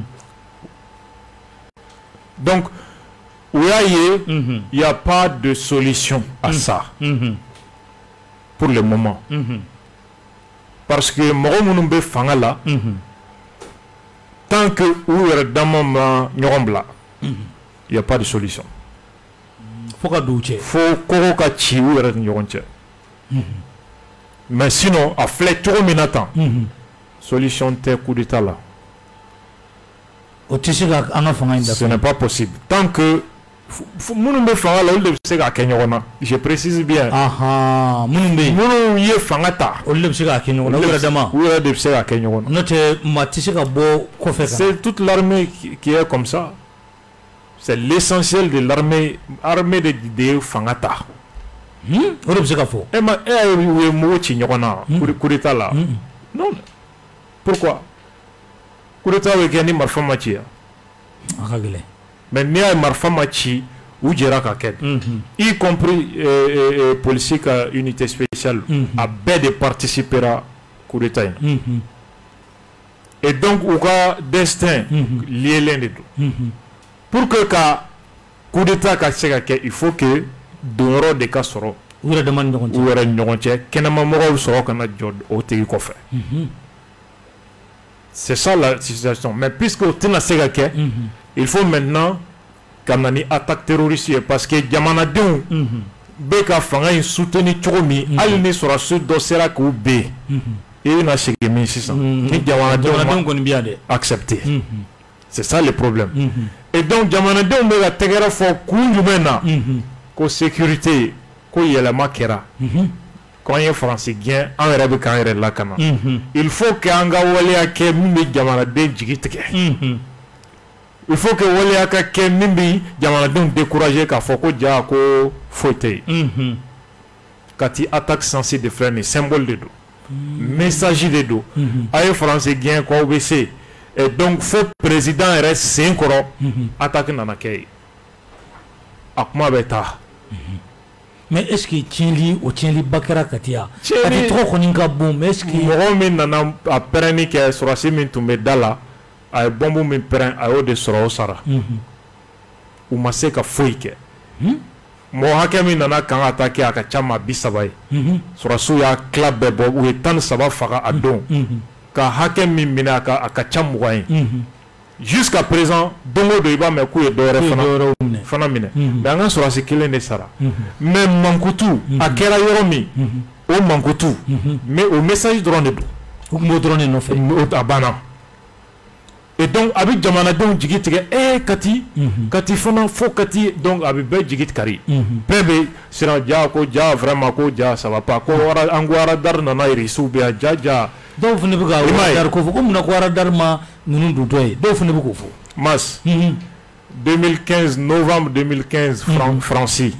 donc il n'y a pas de solution à mm-hmm. ça mm-hmm. pour le moment mm-hmm. parce que mɔgɔ minnu bɛ fanga la mm-hmm. tant que u yɛrɛ dama ma ɲɔgɔn bila il n'y a pas de solution fo ka don u cɛ fo kɔgɔ ka ci u yɛrɛ ni ɲɔgɔn cɛ mais sinon a filɛ cogo min na tan solution tɛ coup d'état la o tɛ se ka an ka fanga in dafa ce n'est pas possible tant que minnu bɛ fanga la olu de bɛ se k'a kɛ ɲɔgɔn na je précise bien minnu bɛ minnu ye fanga ta olu de bɛ se k'a kɛ ɲɔgɔn na u yɛrɛ dama u yɛrɛ de bɛ se k'a kɛ ɲɔgɔn na n'o tɛ maa tɛ se ka bɔ kɔfɛ kan c'est toute l'armée qui est comme ça c'est l'essentiel de l'armée armée de de ye fanga ta o de bɛ se ka fɔ e ma e ye mugu ci ɲɔgɔn na coup d'état la non pourquoi coup d'état bɛ kɛ ni marifa ma ci a ka gɛlɛn mais n'i y'a marifa ma ci u jɛra ka kɛ y compris euh, euh, policier ka unité spéciale a bɛɛ de participera coup d'état in et donc u ka destin lielen de don pour que ka coup d'état ka se ka kɛ il faut que donyɔrɔ de ka sɔrɔ u yɛrɛ dama ni ɲɔgɔn cɛ u yɛrɛ ni ɲɔgɔn cɛ kɛnɛmamɔgɔw sɔrɔ ka na jɔ o tigi kɔfɛ c'est ça la situation mais puisque o tɛna se ka kɛ il faut maintenant ka na ni attaque terroriste ye parce que jamanadenw bɛ ka fanga in soutenir cogo min hali ni sɔrɔdasi dɔ sera k'u ben i bɛna segin min sisan ni jamanadenw kɔni bɛ yan dɛ accepter c'est ça le problème et donc jamanadenw bɛ ka tɛgɛrɛ fɔ kun jumɛn na ko sécurité ko yɛlɛma kɛra ko an ye faransi gɛn an yɛrɛ bɛ k'an yɛrɛ lakana il faut que an ka waleya kɛ min bɛ jamanaden jigi tigɛ il faut que waleya ka kɛ min bɛ jamanadenw décourager k'a fɔ ko ja ko foyi tɛ yen kati attaque sensée de filɛ nin symbole de don message de don a ye faransi gɛn k'aw bɛ se et donc fo président yɛrɛ sen kɔrɔ attaque nana kɛ yen a kuma bɛ taa mais est ce que tiɲɛli o tiɲɛliba kɛra Kati yan Kati tɔgɔ kɔni ka bon mais est ce que mɔgɔ min nana a pɛrɛnni kɛ sɔrɔdasi min tun bɛ da la a ye bɔnbu min pɛrɛn a y'o de sɔrɔ o sara u ma se ka foyi kɛ mɔgɔ hakɛ min nana kan ka taa kɛ a ka ca maa bi saba ye sɔrɔdasiw y'a tila bɛɛ bɔ u ye tan ni saba faga a don ka hakɛ min minɛ a ka a ka ca mugan ye jusqu'à présent don o don i b'a mɛn k'u ye dɔwɛrɛ fana fana minɛ mais an ka sɔrɔdasi kelen de sara mais mankutu a kɛra yɔrɔ min o mankutu mais o message dɔrɔn de don u tun b'o dɔrɔn de nɔfɛ a banna et donc a bɛ jamanadenw jigi tigɛ eh Kati Kati fana fo Kati donc a bɛ bɛɛ jigi kari bɛɛ bɛ siran ja ko ja vraiment ko ja ça va pas ko an ko radar nana irisiw bɛ yan ja ja dɔw fana bɛ ka radar ko fɔ ko munna ko radar ma ninnu dun tɔ ye dɔw fana bɛ k'o fɔ mas deux mille quinze novembre deux mille quinze Franci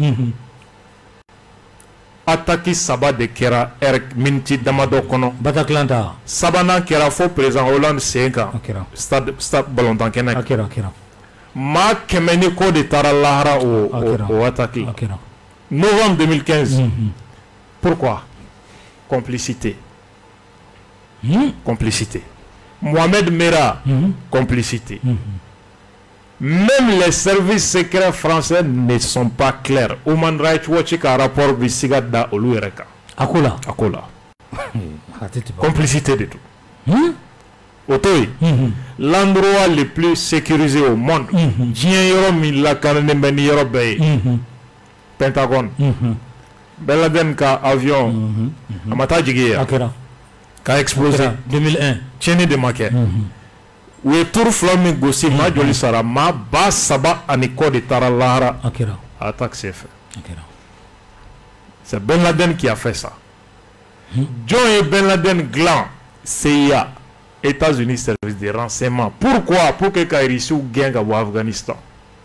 attaque saba de kɛra heure miniti damadɔ kɔnɔ Bataclan ta sabanan kɛra fo président Hollande sen kan stade stade balontan kɛnɛ kan maa kɛmɛ ni kɔ de taara lahara o o attaque la novembre deux mille quinze pourquoi complicité complicité Mohamed Merah complicité même les services secrets français ne sont pas clairs. Human Rights Watch ka rapport bi siga da olu yɛrɛ kan akola akola complicité de tout o to yen l'endroit le plus sécurisé au monde diɲɛ yɔrɔ min lakanalen bɛ ni yɔrɔ bɛɛ ye Pentagone Ben Laden ka avion a ma taa jigin yen ka explosé deux mille un tiɲɛni de ma kɛ u ye turu fila min gosi maa joli sara maa ba saba ani kɔ de taara lahara a attaque senfɛ c'est Ben Laden qui a fait ça jɔn ye Ben Laden dilan C I A États-Unis service de renseignement pourquoi pour que ka irisiw gɛn ka bɔ Afghanistan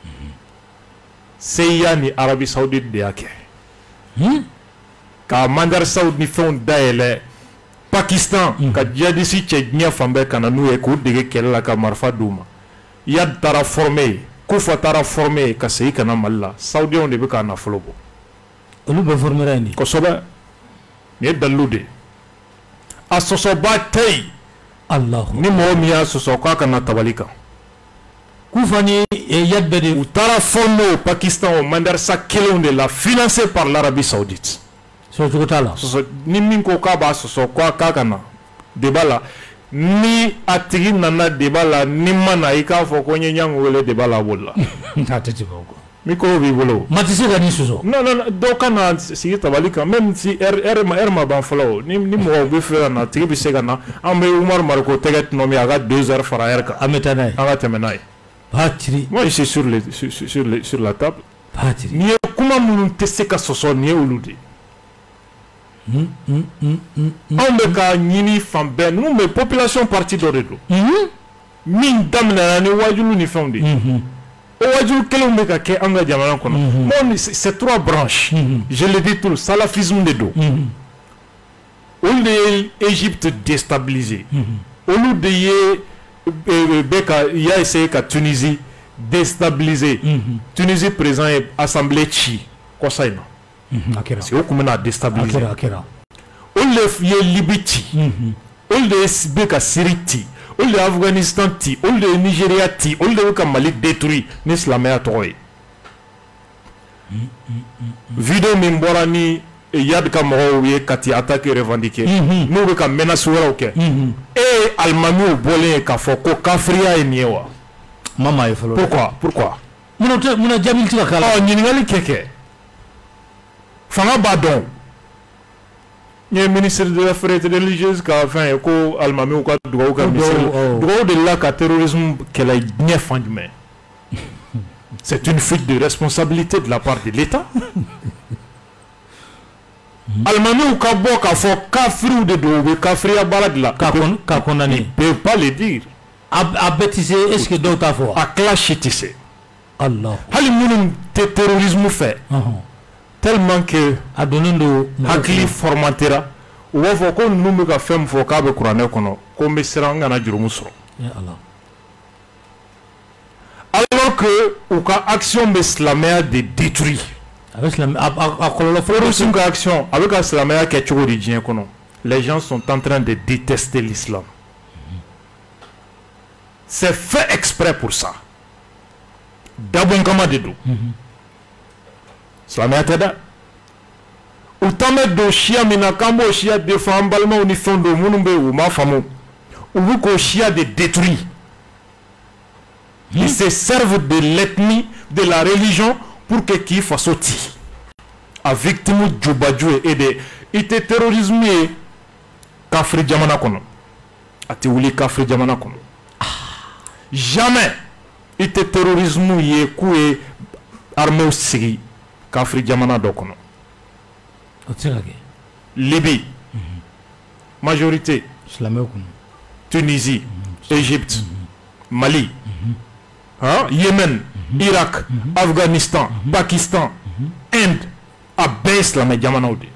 C I A ni Arabie Saoudite de y'a kɛ ka mandarsaw ni fɛnw dayɛlɛ Pakistan ka djihadisi cɛ diɲɛ fan bɛɛ kana n'u ye k'u dege kɛlɛ la ka marifa d'u ma Yad taara formé Kufa taara formé ka segin ka na Mali la Saoudiens de bɛ k'a nafolo bɔ olu bɛ formera yen de kosɛbɛ ni dalude a sosoba tay Allah ni mo mi ya sosoka kana tabalika Koufani et Yadbede ou tara formé au Pakistan au Mandarsa Kelon de la financé par l'Arabie Saoudite. Soso tala. Soso ni minko ka ba soso kwa kakana debala ni atigi nana debala ni mana ika fo ko nyango wele debala bolla. Tatati boko. Miko bi bolo. Matisi gani soso. Non non do kana si tabalika même si er er ma er ma ban folo ni ni mo be fera na tigi bi segana ambe Umar Marko teget no mi aga deux heures fara erka. Ametanay. Aga temenay. Patri. Moi je suis sur les sur, sur, les, sur la table. Patri. Ni kuma mun tesse ka soso ni ulude. Hmm hmm hmm hmm. On me ka nyini fambe nous mais population partie d'oredo. Hmm. Min damna ni wajulu ni famde. Hmm. O wajulu kelo me ka ke anga jamana kono. Mon c'est trois branches. Je le dis tout salafisme de do. On de Égypte déstabilisée. Au lieu de y Beka, il a essayé qu'à Tunisie déstabiliser. Mm -hmm. Tunisie présent est assemblée chi. Quoi ça c'est où qu'on a déstabilisé. On le fait Libye. On le Beka Syrie. On le Afghanistan. On le Nigeria. On le Mali détruit. N'islamé à toi. Vidéo Mimborani. Et yad kamoro ye kati attaquer revendiquer nous be ka menace wala ok et almami o bolé ka foko kafria e niewa mama e falo pourquoi pourquoi muna muna jamil tika kala oh nyingali keke fanga badon ni ministre de l'affaires religieuses ka fin ko almami o ka dugo ka ministre dugo de la ka terrorisme qu'elle a bien fondé. C'est une fuite de responsabilité de la part de l'État. Almami ou Kabo ka fo kafri de do kafri balad la ka ka condamné peut pas le dire a bêtise est-ce que d'autres fois a clashitise Allah hali munum te terrorisme fait tellement que a donné do hakli formatera ou fo ko numu ka fem fo ka be qur'ane kono ko be seranga na jurumu soro ya Allah alors que ou ka action be islamia de détruire avec la action avec la les gens sont en train de détester l'islam. C'est fait exprès pour ça. D'abord comme de do. Islam tada. Ou tamet do chia mina kambo chia de fambalma ni fondo munumbe ou ma famo. Ou ko chia de détruire. Ils se servent de l'ethnie, de la religion pour que qui fasse sortir à victime Djoubadjou et de ite terrorisme et kafri jamana kono ati wuli kafri jamana kono jamais ite terrorisme ye koué armée sigi kafri jamana do kono Libye majorité Tunisie Égypte Mali hein? Yémen Irak, Afghanistan, Pakistan, Inde, a baisse la médiamana ode.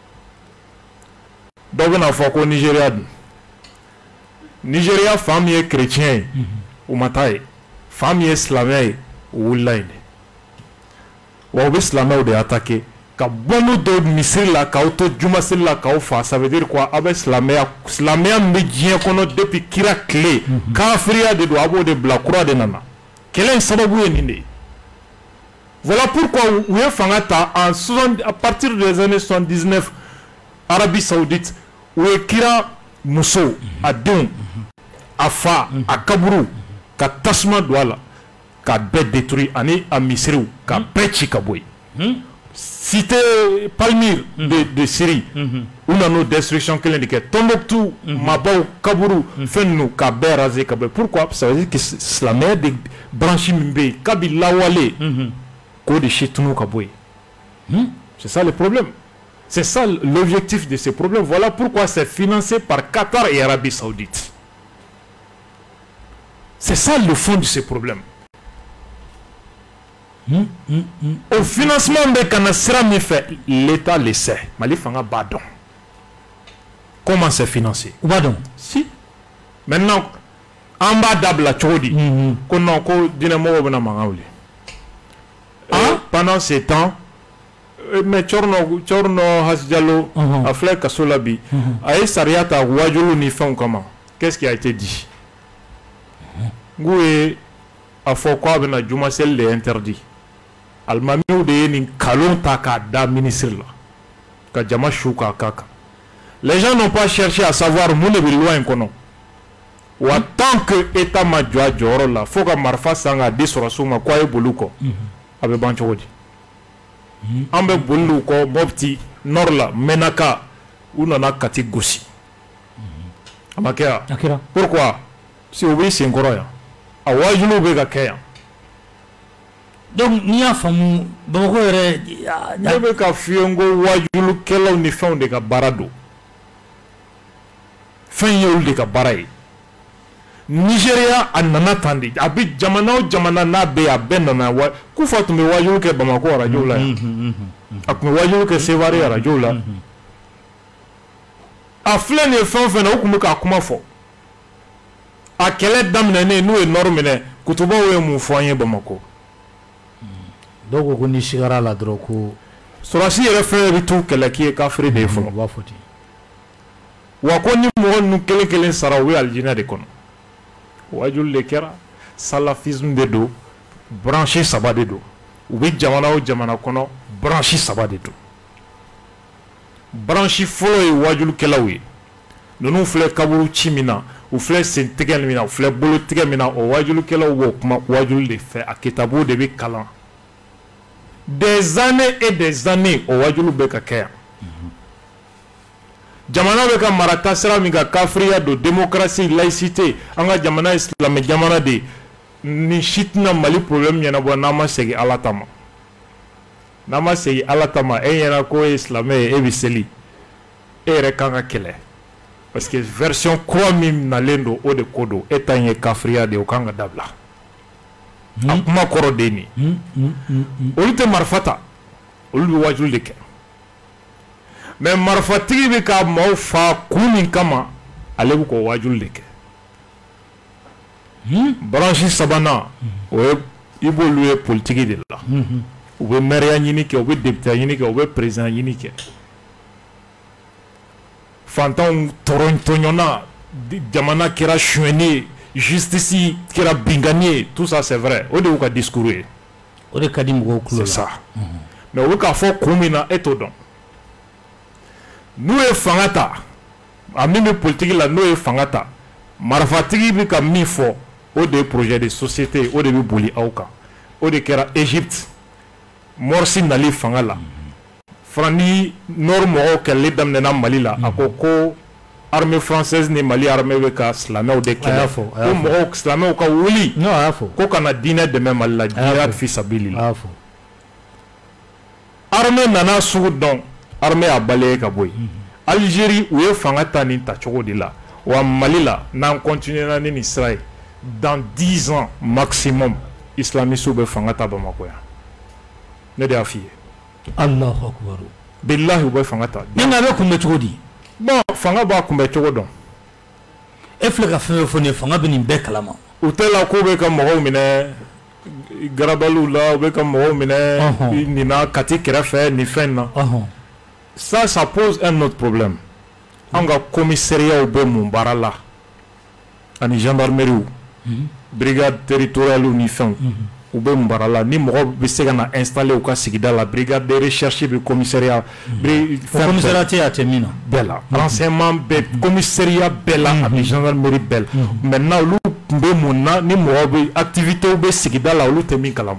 Donc on a fait au Nigeria. Nigeria famille chrétien ou mataye, famille islamée ou laine. Ou islamé ou de attaquer. Ka bono do misri la ka auto jumasel la ka fa ça veut dire quoi avec islamé islamé médien kono depuis kira clé kafria de do abo de bla croix de nana. Quel est le sababu nini? Voilà pourquoi Ouye Fangata en à partir des années soixante-dix-neuf Arabie Saoudite Ouye Kira Mousso à Don à Fa à Kabourou ka Tasma Douala ka bête détruit ani à Misrou ka bête Chikaboui cité Palmyre de, de Syrie où on a nos destructions que l'indique Tombouctou Mabou Kabourou Fennou ka bête rasé Kaboui. Pourquoi? Ça veut dire que c'est la meilleure des branches Mimbe Kabila Wale de chez Tounou Kaboué. C'est ça le problème. C'est ça l'objectif de ces problèmes. Voilà pourquoi c'est financé par Qatar et Arabie Saoudite. C'est ça le fond de ces problèmes. Au financement de Kanasra fait, l'État le sait. Mali Fanga Badon. Comment c'est financé? Badon. Si. Maintenant, en bas d'Abla Chodi, qu'on a encore dynamo. Ah? Pendant ces temps, mais Chorno Chorno Hasjalo a fait Kasolabi a Sariata Wajulu ni fond comment qu'est-ce qui a été dit Goué a fait quoi avec la Jumasel les interdit Almamiou de ni kalon taka da ministre là ka jama shuka kaka les gens n'ont pas cherché à savoir mon loin kono wa tant que état ma joa joro là faut que marfa sanga disora suma kwa e boluko abe bancho wodi ambe boluko mopti norla menaka unana kati gosi amakia akira pourquoi si obi sinkoroya awajulu be ga kaya donc ni a famu bamako yɛrɛ ne bɛ ka fiyɛ n ko wajulukɛlaw ni fɛnw de ka baara don fɛn ye olu de ka baara ye Nigeria a nana tan de a bɛ jamana o jamana n'a bɛ a bɛɛ nana wa Kufa tun bɛ wajulu kɛ Bamako arajo la yan a tun bɛ wajulu kɛ Sevare arajo la a filɛ nin ye fɛn o fɛn na o tun bɛ k'a kuma fɔ a kɛlɛ daminɛnen n'u ye nord minɛ kutubaw ye mun fɔ an ye Bamako dɔw ko ni sigara la dɔrɔn ko sɔrɔsi yɛrɛ fɛn bɛ t'u kɛlɛ k'i ye kafiri de ye fɔlɔ b'a fɔ ten wa ko ni mɔgɔ ninnu kelen kelen sara u bɛ alijinɛ de kɔnɔ wajulu de kɛra salafisme de don branche saba de don u bɛ jamana o jamana kɔnɔ branche saba de don branche fɔlɔ ye wajulukɛlaw ye ninnu filɛ kaburu ci min na u filɛ sen tigɛ min na u filɛ bolo tigɛ min na o wajulukɛlaw b'o kuma wajulu de fɛ a kitabu de bɛ kalan des années et des années o wajulu bɛ ka kɛ yan jamana bɛ ka mara taasira min ka kafiriya don démocratie laïcité an ka jamana ye silamɛ jamana de ni si tɛna Mali problème ɲɛnabɔ n'an ma segin Ala ta ma n'an ma segin Ala ta ma e ɲɛna ko e ye silamɛ ye e bɛ seli e yɛrɛ kan ka kɛlɛ parce que version kura min nalen don o de ko don e ta in ye kafiriya de o kan ka dabila a kuma kɔrɔ de nin olu tɛ marifa ta olu bɛ wajulu de kɛ mais marifatigi bɛ ka maaw fa kun min kama ale bɛ k'o wajulu de kɛ branche sabanan o ye i b'olu ye politiki de la u bɛ maire ɲini kɛ u bɛ député ɲini kɛ u bɛ président ɲini kɛ fantanw tɔrɔ tɔɲɔna jamana kɛra sonyɛni ye justice kɛra bingani ye tout ça c'est vrai o de y'u ka discours ye o de ka di mɔgɔw tulo la c'est ça mais u bɛ k'a fɔ kun min na e t'o dɔn n'u ye fanga ta a min bɛ politiki la n'o ye fanga ta marifatigi bɛ ka min fɔ o de ye projet de société o de bɛ boli aw kan o de kɛra Égypte Morsi nali fanga la fana ni nord mɔgɔw kɛlɛli daminɛna Mali la a ko ko armée française ni Mali armée bɛ ka silamɛw de kɛlɛ ko mɔgɔw silamɛw ka wuli ko kana diinɛ dɛmɛ Mali la jihad fi sabilillah armée nana sugu dɔn armée a balaye ka bɔ yen Algérie u ye fanga ta nin ta cogo de la wa Mali la n'an continuera ni nin sira ye dans dix ans maximum islamistes bɛ fanga ta Bamako yan ne de y'a f'i ye Allahu akbar billahi u bɛ fanga ta ni nka a bɛ kunbɛ cogo di bon fanga b'a kunbɛ cogo dɔn e filɛ ka fɛn o fɛn fɔ nin ye fanga bɛ nin bɛɛ kalama u tɛ la ko bɛ ka mɔgɔw minɛ garabaliw la u bɛ ka mɔgɔw minɛ nina kati kɛrɛfɛ nin fɛn na ça ça pose un autre problème an ka commissariat bɛ mun baara la ani gendarmerie brigade territoriale ni fɛnw u bɛ mun baara la ni mɔgɔ bɛ se ka na installer u ka sigida la brigade de recherche bɛ commissariat commissariat tɛ a tɛ min na bɛɛ la renseignement bɛɛ commissariat bɛɛ la ani gendarmerie bɛɛ la maintenant olu tun bɛ mun na ni mɔgɔ bɛ activité bɛ sigida la olu tɛ min kalama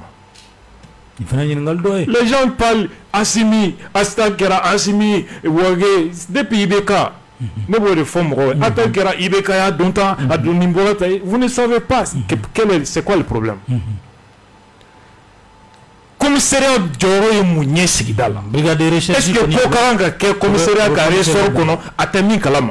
les gens parlent Assimi Asta kɛra Assimi Wage depuis I B K ne b'o de fɔ mɔgɔw ye Ata kɛra I B K ya don tan a don nin bɔra tan vous ne savez pas quel est c'est quoi le problème commissariat jɔyɔrɔ ye mun ye sigida la brigade de recherche est-ce que ko ka kan ka kɛ commissariat ka ressort kɔnɔ a tɛ min kalama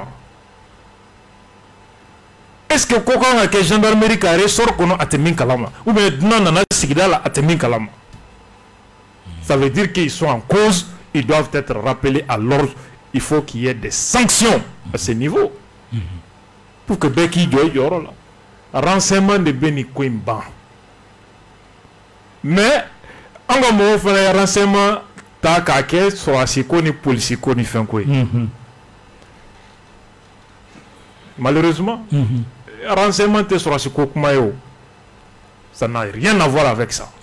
est-ce que ko ka kan ka kɛ gendarmerie ka ressort kɔnɔ a tɛ min kalama ou bien dunan nana sigida la a tɛ min kalama ça veut dire qu'ils sont en cause, ils doivent être rappelés à l'ordre. Il faut qu'il y ait des sanctions à ce niveau. Mm-hmm. Pour que Beki Joy Yoro là. Renseignement de Beni Kwimban. Mais, en gros, il faut un renseignement ta k'a kɛ sɔrɔdasi ko ni polisi ko ni fɛn ko ye malheureusement renseignement tɛ sɔrɔdasi ko kuma ye o ça n'a rien à voir avec ça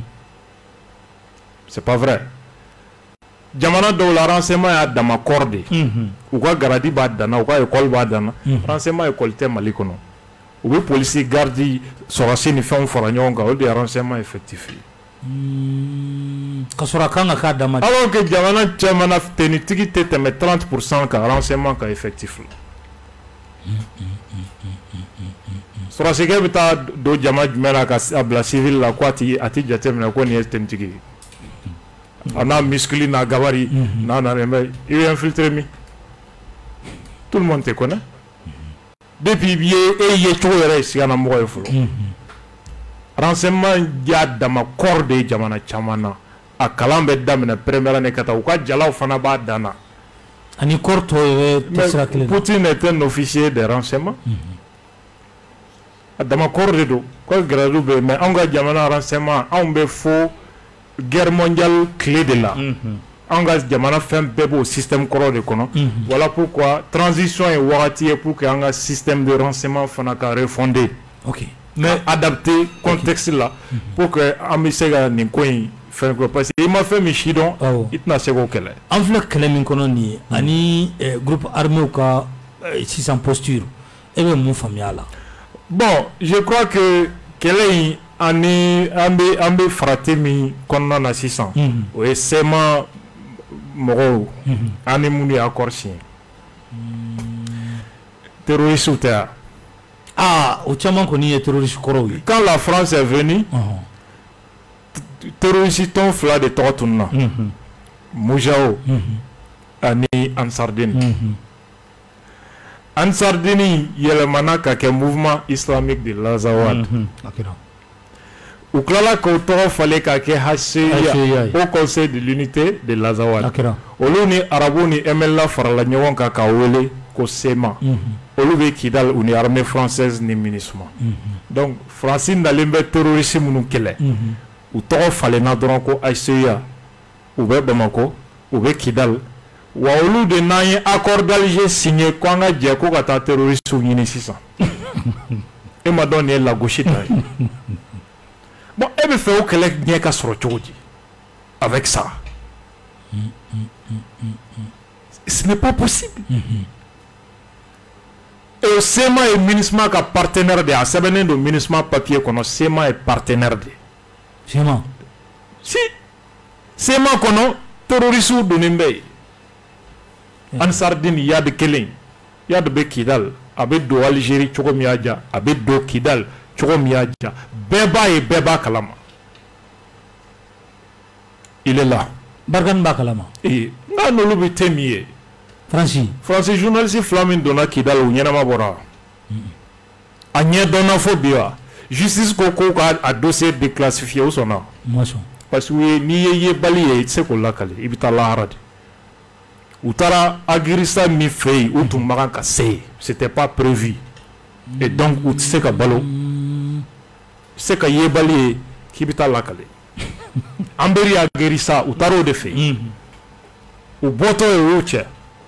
c'est pas vrai jamana dɔw la renseignement y'a dama corps de u ka garadi b'a danna u ka école b'a danna renseignement école tɛ Mali kɔnɔ u bɛ polisi gardi sɔrɔdasi ni fɛnw fara ɲɔgɔn kan o de ye renseignement effectif ye ka sɔrɔ a kan ka k'a dama alors que jamana caman na tenitigi tɛ tɛmɛ trente pour cent ka renseignement ka effectif la sɔrɔdasikɛ bɛ taa don jama jumɛn na ka a bila civil la ko a ti a ti jateminɛ ko nin ye tenitigi ye a n'a muscle n'a gabari n'a nana mais il est infiltré min tout le monde te connaît depuis i ye e ye cogo yɛrɛ ye sigana mɔgɔ ye fɔlɔ renseignement y'a dama corps de ye jamana caman na a kalan bɛ daminɛ première année ka taa u ka jalaw fana b'a dan na ani corps tɔ yɛrɛ tɛ sira kelen na Poutine est un officier de renseignement a dama corps de don ko gradu bɛ mais anw ka jamana renseignement anw bɛ fo guerre mondiale clé de la anw ka jamana fɛn bɛɛ b'o système kɔrɔ de kɔnɔ voilà pourquoi transition ye wagati ye pour que an ka système de renseignement fana ka refonder ok mais adapté contexte là pour que an bɛ se ka nin ko in fɛn ko parce que i ma fɛn min si dɔn i tɛna se k'o kɛlɛ an filɛ kɛlɛ min kɔnɔ nin ye ani groupe armé ka sisan posture e bɛ mun faamuya a la bon je crois que kɛlɛ in ani an bɛ an bɛ farati min kɔnɔna na sisan o ye sema mɔgɔw an ni minnu ye accord signé terroristes tɛ yan ah o caman kɔni ye terroriste kɔrɔw ye quand la France est venue terroriste tɔn fila de tɔgɔ tununa Mujao ani Ansardine Ansardine yɛlɛmana ka kɛ mouvement islamique de l'Azawad u tilala k'o tɔgɔ falen ka kɛ H C I A au conseil de l'unité de l'Azawad olu ni arabu ni M L A farala ɲɔgɔn kan k'a wele ko SEMA olu bɛ Kidal u ni armée française ni MINUSMA donc Faransi nalen bɛ terroriste minnu kɛlɛ u tɔgɔ falenna dɔrɔn ko H C I A u bɛ Bamako u bɛ Kidal wa olu de n'an ye accord d'Alger signé ko an ka jɛ ko ka taa terroristes ɲini sisan e ma dɔn nin ye lagosi ta ye bon e bɛ fɛ o kɛlɛ ɲɛ ka sɔrɔ cogo di avec ça ce n'est pas possible et SEMA ye MINUSMA ka partenaire de a sɛbɛnnen don MINUSMA papier kɔnɔ SEMA ye partenaire de SEMA si SEMA kɔnɔ terroristes donnen bɛ yen Ansardine yad kelen yad bɛ Kidal a bɛ don Algérie cogo min y'a diya a bɛ don Kidal cogo min y'a diya bɛɛ b'a ye bɛɛ b'a kalama il est là Barkhane b'a kalama ee nka n'olu bɛ te min ye Faransi Faransi journaliste fila min donna Kidal u ɲɛnama bɔra a ɲɛ dɔnna fo bi wa justice ko ko ka a dossier déclassifié o sɔnna parce que n'i ye yebali ye i tɛ se k'o lakale i bɛ taa lahara de u taara Agirisa min fɛ yen u tun man kan ka se yen c'était pas prévu et donc u tɛ se ka balo se ka yebali ye k'i bɛ taa lakale Anberi Agirisa u taara o de fɛ yen u bɔtɔ ye o y'u cɛ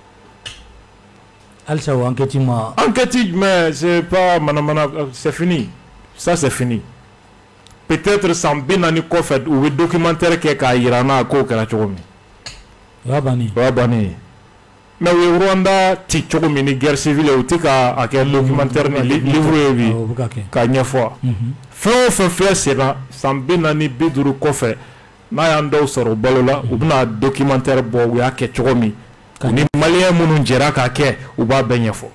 halisa o enquête ma enquête mais c'est pas manamana c'est fini ça c'est fini peut-être san bi naani kɔfɛ u bɛ documentaire kɛ k'a yira n na k'o kɛra cogo min o y'a bannen o y'a bannen mais u ye Rwanda ci cogo min ni guerre civile u tɛ k'a kɛ documentaire ni livre ye bi k'a ɲɛfɔ fɛn o fɛn filɛ sen na san bi naani bi duuru kɔfɛ n'a y'an dɔw sɔrɔ balo la u bɛna documentaire bɔ u y'a kɛ cogo min u ni maliyɛn minnu jɛra k'a kɛ u b'a bɛɛ ɲɛfɔ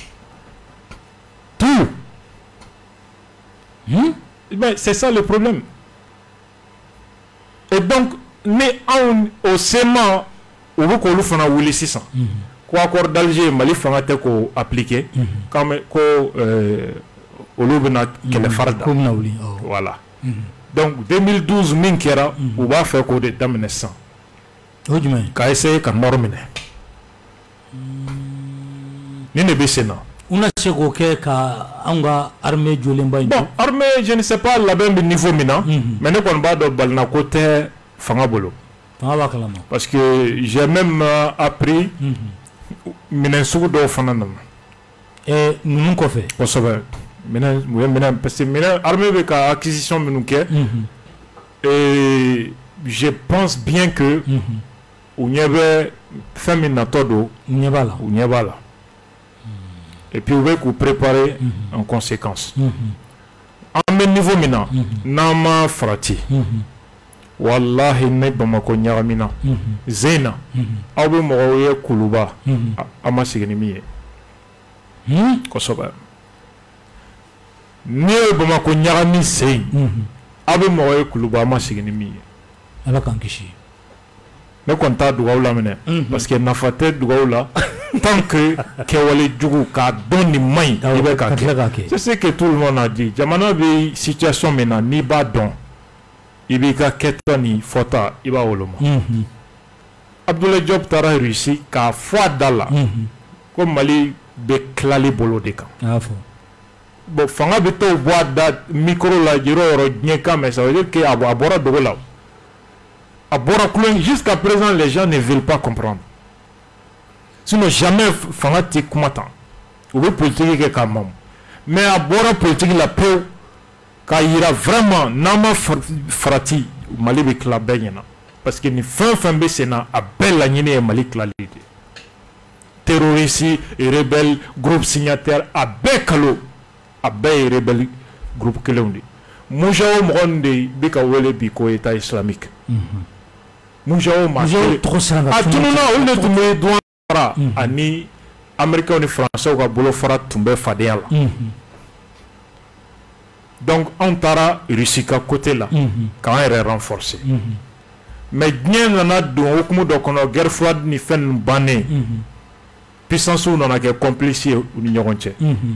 tout mais c'est ça le problème et donc ni anw o SEMA u bɛ k'olu fana wuli sisan ko accord d'Alger Mali fanga tɛ k'o appliquer ko olu bɛna kɛlɛ fara da voilà donc deux mille douze min kɛra u b'a fɛ k'o de daminɛ sisan k'a essayer ka nɔrɔ minɛ ni ne bɛ sen na u na se k'o kɛ ka anw ka armée jɔlenba in bon armée je ne sais pas labɛn bɛ niveau min na mais ne kɔni b'a dɔn balina ko tɛ fanga bolo Parce que j'ai même euh, appris Minensugu do fananam. Et nous qu'on fait. Parce que l'armée avec acquisition minouké. Et je pense bien que on y avait fait une todo. On y va là. On y va là. Et puis vous vous préparer en conséquence. En même niveau maintenant, nama frati. Wallahi ne bamako nyaramina zena awu mo ye kuluba ama sigini miye ko soba ne bamako nyarami sey awu mo ye kuluba ama sigini miye ala kan kishi ne konta dugawla mene parce que nafate dugawla tant que kewale jugu ka doni mai ibe ka c'est ce que tout le monde a dit jamana bi situation maintenant ni ba don Ibika ketani fota iba oloma. Abdoulaye Diop tara réussi ka foi dala. Comme Mali be klali bolo de kan. Bon fanga be to bois da micro la jiro ro nyeka mais ça veut dire que abo abora dogo la. Abora kulon jusqu'à présent les gens ne veulent pas comprendre. Sinon jamais fanga ti kumata. Ou be politique ke kamam. Mais abora politique la peu quand il y a vraiment nama frati Mali be kla benyana parce que ni fin fin be sena a belle nyine Mali kla lidi terroristes et rebelles groupe signataire a bekalo a be rebelle groupe kelonde mujao mronde be ka wele bi ko état islamique mujao ma trop sanga a tununa on est tombé douara ani américain ni français ka bolo fara tumbe fadela. Donc on tara Rusika côté là quand elle est renforcée. Mais bien on a don okumu do kono guerre froide ni fen bané. Puissance on a que complice ni ñogonche.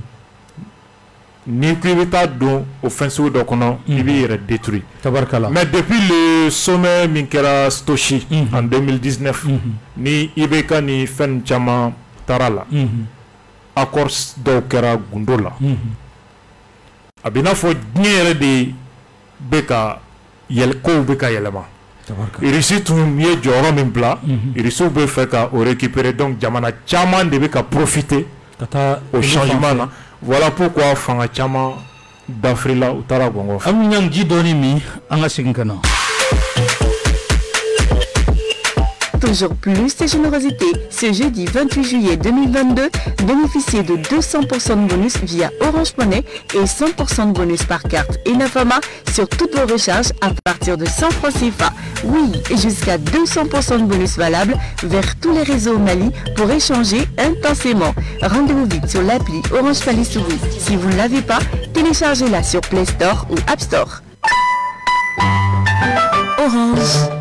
Ni kuibita don offensive do kono ibi est détruit. Tabarkala. Mais depuis le sommet Minkera Stochi en deux mille dix-neuf ni ibeka ni fen chama tarala. Accord do kera gundola. Abina fo nyere de beka yel ko beka yelema irisi tum ye joro min bla irisi be feka o récupérer donc jamana chama de beka profiter kata au changement là. Voilà pourquoi fanga chama d'Afrila ou Taragongo am nyang ji doni mi anga sinkana. Toujours plus de générosité. Ce jeudi vingt-huit juillet deux mille vingt-deux, bénéficiez de deux cents pour cent de bonus via Orange Money et cent pour cent de bonus par carte Inafama sur toutes vos recharges à partir de cent francs C F A. Oui, et jusqu'à deux cents pour cent de bonus valables vers tous les réseaux au Mali pour échanger intensément. Rendez-vous vite sur l'appli Orange Mali Souris. Si vous ne l'avez pas, téléchargez-la sur Play Store ou App Store. Orange.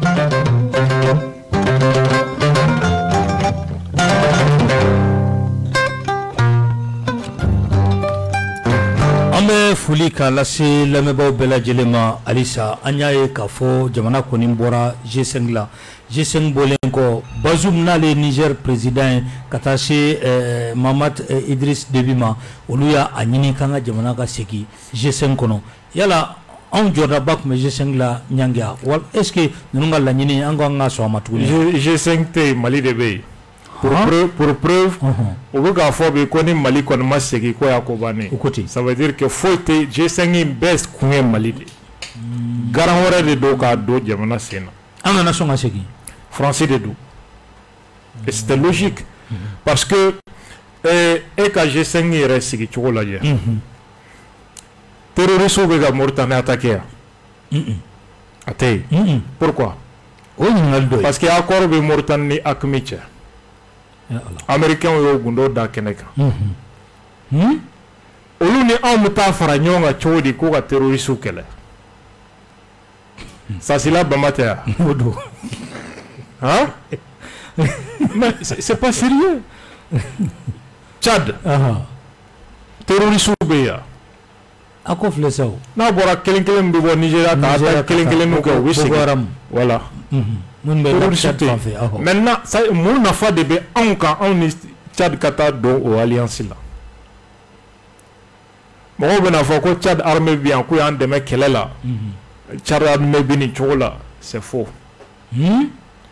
Ambe fuli ka lase lamebo bela jelema alisa anyaye kafo jamana koni mbora G cinq la G cinq bolenko Bazoum nale Niger président katache eh, Mamad eh, Idriss Debima oluya anyini kanga jamana ka seki G cinq kono yala on jorda bak me G cinq la nyanga wal est-ce que nunga la nyini ango nga so matuli G cinq te Mali de Bey. Pour preuve, pour preuve, au bout d'un fois, on Mali qu'on m'a ségué quoi à Kobane. Ça veut dire que faut être G cinq best qu'on Mali. Garanore de Doka do Diamana Sena. En nation à ségué. Français de do. Et c'était logique parce que et quand G cinq est ségué tu vois là hier. Terroristes au Béga Mauritanie attaqué. Até. Pourquoi? Parce qu'il y a encore des Mauritanie à Kmiche. Américain yo gundo da keneka hmm olu ni am ta fara nyonga chodi ko ga terroriste kele ça c'est là bamata modo hein mais c'est pas sérieux. Tchad aha terroriste beya akof le saw na bora kelen kelen bi bo Nigeria ta ta kelen kelen ko wisi voilà. Maintenant, ça, mon affaire de bé en cas on est Tchad Qatar do au alliance là. Bon, ben affaire que Tchad armée bien quoi en demain qu'elle est là. Tchad armée bien chola, c'est faux.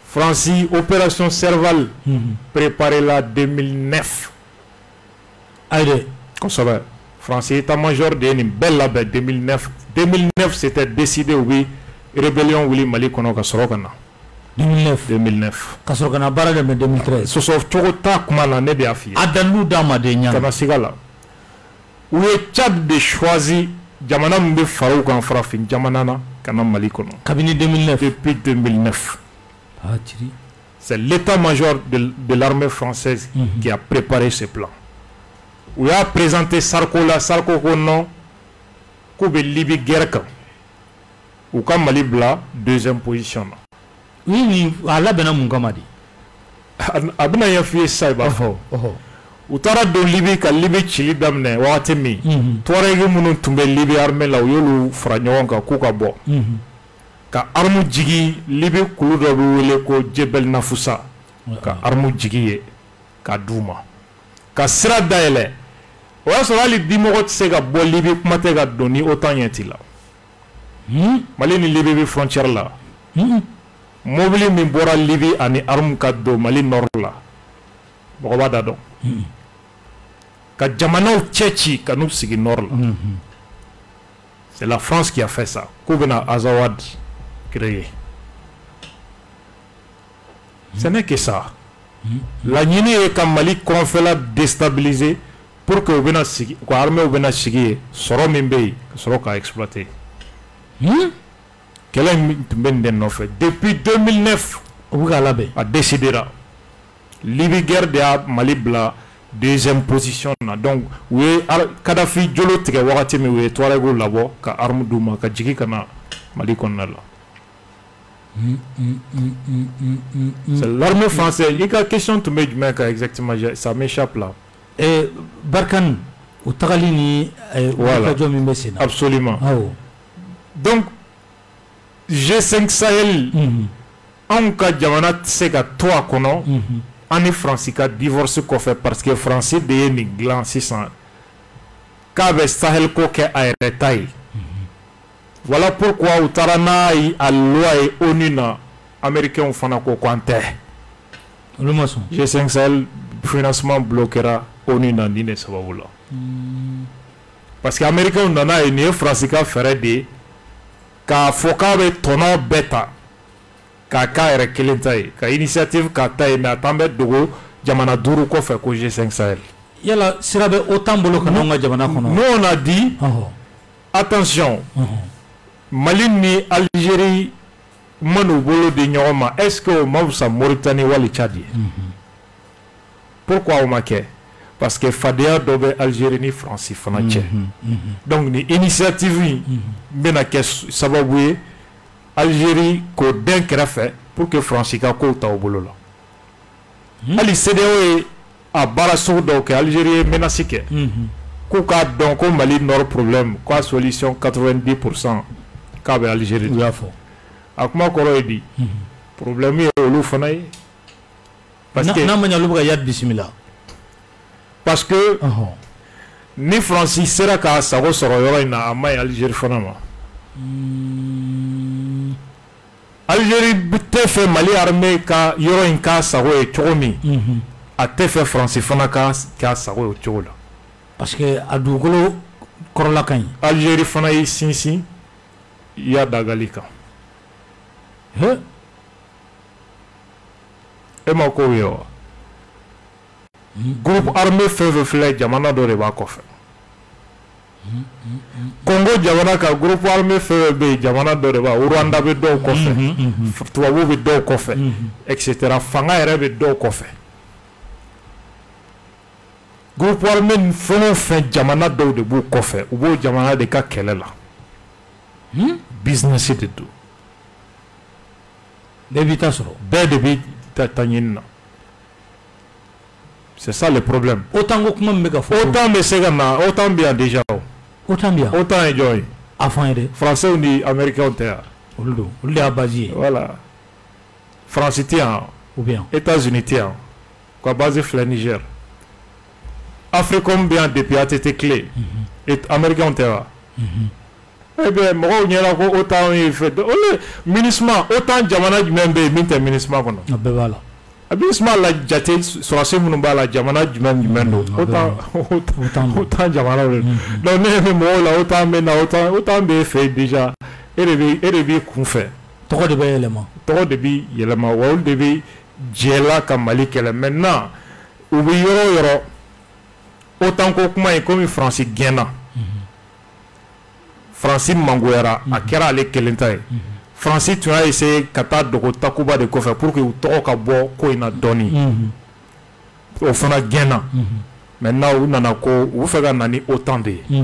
France opération Serval préparée là deux mille neuf Aïe. Comme ça va. France état-major de une belle label deux mille neuf. deux mille neuf c'était décidé oui rébellion oui Mali kono ka sorokana. deux mille neuf. deux mille neuf. Ka sorokana bara de deux mille treize. So so chogota kuma na ne de afi. Adalu dama de nya. Kana sigala. Où est Tchad de choisi jamana mbe farou kan farafin jamana na kana Mali kono. Cabinet deux mille neuf. Depuis deux mille neuf. Ah tiri. C'est l'état-major de, de l'armée française mm-hmm. qui a préparé ce plan. Où a présenté Sarko la Sarko kono koube Libye guerre kan. Ou comme Mali bla deuxième position. Oui oui ala bena mun kamadi. Abna ya fi sai ba fo. Oh. Utara do Libye ka Libye chili damne wakati mi. Tuareg munu tumbe Libye armée la yolu fra ɲɔgɔn kan k'u ka bɔ. Ka armu jigi Libye kulu dɔ bɛ wele ko Jebel Nafusa. Ka armu jigi ye ka d'u ma. Ka sira dayɛlɛ. O y'a sɔrɔ hali dimɔgɔ tɛ se ka bɔ Libye kuma tɛ ka don ni OTAN ɲɛ t'i la. Mali ni Libye bɛ frontière la. Mobili min bɔra Libye ani armu ka don Mali nord la. Mɔgɔ b'a da dɔn. Ka jamanaw cɛ ci ka n'u sigi nord la. C'est la France qui a fait ça. K'u bɛna Azawad créer. Ce n'est que ça. La ɲini ye ka Mali kɔnfɛla déstabiliser pour que u bɛna sigi ko armée u bɛna sigi ye sɔrɔ min bɛ yen ka sɔrɔ k'a exploiter. Kɛlɛ in tun bɛ nin de nɔfɛ depuis deux mille neuf. U bɛ k'a labɛn. A décidera. Libye guerre de y'a Mali bila deuxième position na donc u ye Kadhafi jolo tigɛ wagati min u ye Tuaregiw labɔ ka arme d'u ma ka jigin ka na Mali kɔnɔna la. C'est l'armée française. Il y a une question tun bɛ jumɛn kan exactement ça m'échappe là. Et Barkhane u tagali ni voilà. Min bɛ sen na. Absolument. Awɔ. Donc G cinq Sahel anw ka jamana tɛ se ka to a kɔnɔ. An ni Faransi ka divorce kɔfɛ parce que Faransi de ye nin dilan sisan k'a bɛ Sahel ko kɛ a yɛrɛ ta ye. Voilà pourquoi u taara n'a ye a loi ye ONU na américains fana ko k'an tɛ. Olu ma sɔn. G cinq Sahel financement bloquera ONU na nin de sababu la. Parce que américains nana ye nin ye Faransi ka fɛɛrɛ de ye k'a fɔ k'a bɛ tɔnɔ bɛɛ ta. Ka k'a yɛrɛ kelen ta ye ka initiative k'a ta ye mais a t'an bɛ dogo jamana duuru kɔfɛ ko G cinq Sahel. Yala sira bɛ OTAN bolo ka n'anw ka jamana kɔnɔ. Nous on a dit attention Mali ni Algérie man'u bolo di ɲɔgɔn ma est-ce que o ma fisa Mauritanie wali Tchad ye. Pourquoi o ma kɛ parce que fadenya dɔ bɛ Algérie ni Faransi fana cɛ. Donc ni initiative in bɛna kɛ sababu ye Algérie ko den kɛrɛfɛ pour que Faransi ka kow ta o bolo la. Hali C D A O ye a baara sugu dɔw kɛ Algérie ye menace kɛ. K'u k'a dɔn ko Mali nord problème k'a solution quatre-vingt-dix pour cent k'a bɛ Algérie. U y'a fɔ. A kuma kɔrɔ ye di. Problème ye olu fana ye. Parce que n'a ma ɲɛ olu bɛ ka yadi bisimila. Parce que ni Faransi sera k'a sago sɔrɔ yɔrɔ in na a ma ɲi Algérie fana ma. Algérie tɛ fɛ Mali armée ka yɔrɔ in k'a sago ye cogo min a tɛ fɛ Faransi fana k'a sago ye o cogo la. Parce que a dugukolo kɔrɔla ka ɲi. Algérie fana y'i sinsin Yadagali kan. E ma ko ye wa. Groupe armé fɛn fɛn filɛ jamana dɔ de b'a kɔfɛ. Congo jamana ka groupe armé fɛn fɛn bɛ yen jamana dɔ de b'a Rwanda bɛ dɔw kɔfɛ tubabuw bɛ dɔw kɔfɛ et cetera fanga yɛrɛ bɛ dɔw kɔfɛ. Groupe armé fɛn o fɛn jamana dɔw de b'u kɔfɛ u b'o jamana de ka kɛlɛ la. Business de don. Bɛɛ b'i ta sɔrɔ. Bɛɛ de b'i ta ɲini na. C'est ça le problème. OTAN ko kuma min bɛ ka fɔ. OTAN bɛ se ka na OTAN bɛ yan déjà. OTAN bɛ yan. OTAN ye jɔn ye. A fɔ an ye dɛ. Français ni Américains tɛ yan. Olu don olu de y'a base ye. Voilà. France tɛ yan. Ou bien. États-Unis tɛ yan. Ka base filɛ Niger. Africom bɛ yan depuis A T T clé. Et Américains tɛ yan. eh bien mɔgɔw ɲɛna ko OTAN ye fɛ ole MINUSMA OTAN jamana jumɛn bɛ yen min tɛ MINUSMA kɔnɔ a bɛɛ b'a la MINUSMA la jate sɔrɔsi minnu b'a la jamana jumɛn jumɛn don OTAN OTAN jamana de donc ne bɛ mɔgɔw la OTAN bɛ na OTAN OTAN bɛ fɛ déjà e de bɛ e de b'i kunfɛ tɔgɔ de bɛ yɛlɛma tɔgɔ de bɛ yɛlɛma wa olu de bɛ jɛla ka Mali kɛlɛ maintenant u bɛ yɔrɔ o yɔrɔ OTAN ko kuma in komi Faransi gɛnna Faransi mangoyara a kɛra ale kelen ta ye Faransi tun y'a essayé ka taa dogo takuba de kɔfɛ pour que u tɔgɔ ka bɔ ko in na dɔɔni o fana gɛnna maintenant u nana ko u fɛ ka na ni OTAN de ye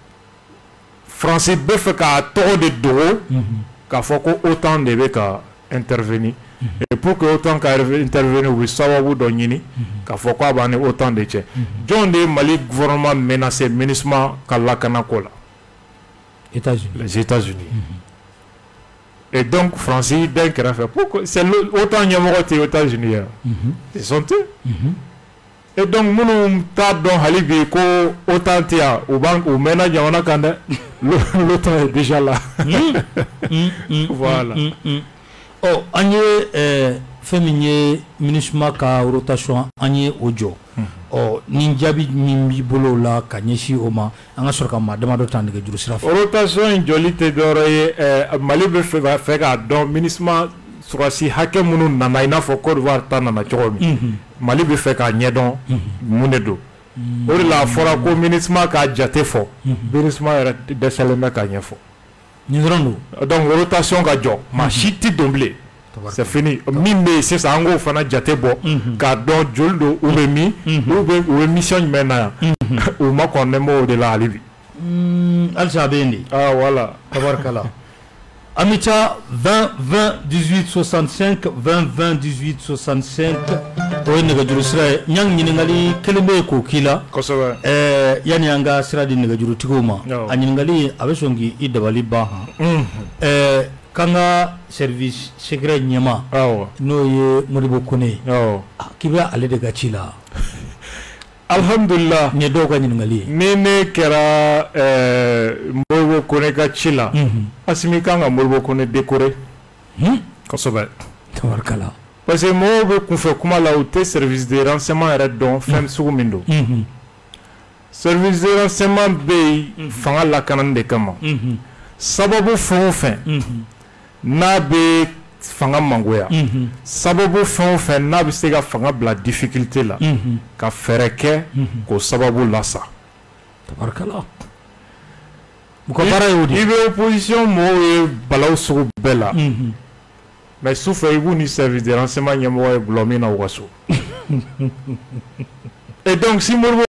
Faransi bɛ fɛ k'a tɔgɔ de dogo k'a fɔ ko OTAN de bɛ ka intervenir et pour que OTAN ka intervenir u bɛ sababu dɔ ɲini k'a fɔ k'a b'a ni OTAN de cɛ jɔn de ye Mali gouvernement menacé MINUSMA ka lakanako la États-Unis. Les États-Unis. Mm-hmm. Et donc, Francis d'un kɛrɛfɛ pourquoi c'est autant ɲɛmɔgɔ tɛ États-Unis yan. Ils sont eux. Et donc, minnu t'a dɔn hali bi ko OTAN tɛ yan u b'an u mɛnna jamana kan dɛ. L'OTAN est déjà là. Voilà. Oh, an ye fɛn min ye MINUSMA ka rotation an ye o jɔ. Ɔ ni jaabi min b'i bolo la ka ɲɛsin o ma an ka sɔrɔ ka maa damadɔ ta nɛgɛjuru sira fɛ. Rotation in jɔli tɛ dɔwɛrɛ ye Mali bɛ fɛ ka fɛ k'a dɔn MINUSMA sɔrɔsi hakɛ minnu nana i n'a fɔ Côte d'Ivoire ta nana cogo min Mali bɛ fɛ k'a ɲɛdɔn mun de don o de la a fɔra ko MINUSMA k'a jate fɔ MINUSMA yɛrɛ dɛsɛlen bɛ k'a ɲɛfɔ. Nin dɔrɔn don. Donc rotation ka jɔ maa si tɛ don bilen. C'est fini min bɛ yen sisan an k'o fana jate bɔ k'a dɔn joli don u bɛ min u bɛ u bɛ mission jumɛn na yan u ma kɔn bɛ o de la hali bi. Halisa a bɛ yen de. Ah voilà. Tabarikala. An bɛ taa vingt vingt dix-huit soixante-cinq vingt vingt dix-huit soixante-cinq o ye nɛgɛjuru sira ye n y'a ɲininkali kelen bɛ yen k'o k'i la. Kosɛbɛ. Ɛɛ yanni an ka sira di nɛgɛjurutigiw ma a ɲininkali a bɛ sɔn k'i dabali ban han. Ɛɛ k'an ka service secret ɲɛma n'o ye Modibo Kone ye k'i bɛ ale de ka ci la. Alhamdulillah. Nin ye dɔw ka ɲininkali ye. Ni ne kɛra Modibo Kone ka ci la Asimi kan ka Modibo Kone décorer. Kosɛbɛ. Tabarikala. Parce que mɔgɔw bɛ kunfɛ kuma la u tɛ service de renseignement yɛrɛ dɔn fɛn sugu min don. Service de renseignement bɛ yen fanga lakanani de kama. Sababu fɛn o fɛn n'a bɛ fanga mangoya sababu fɛn o fɛn n'a bɛ se ka fanga bila difficulté la ka fɛɛrɛ kɛ k'o sababu lasa. Tabarikala. U ka baara y'o de ye. I bɛ opposition mɔgɔw ye balawu sugu bɛɛ la mais sufɛ i b'u ni service de renseignement ɲɛmɔgɔ ye gulɔ min na u ka so. Et donc si Modibo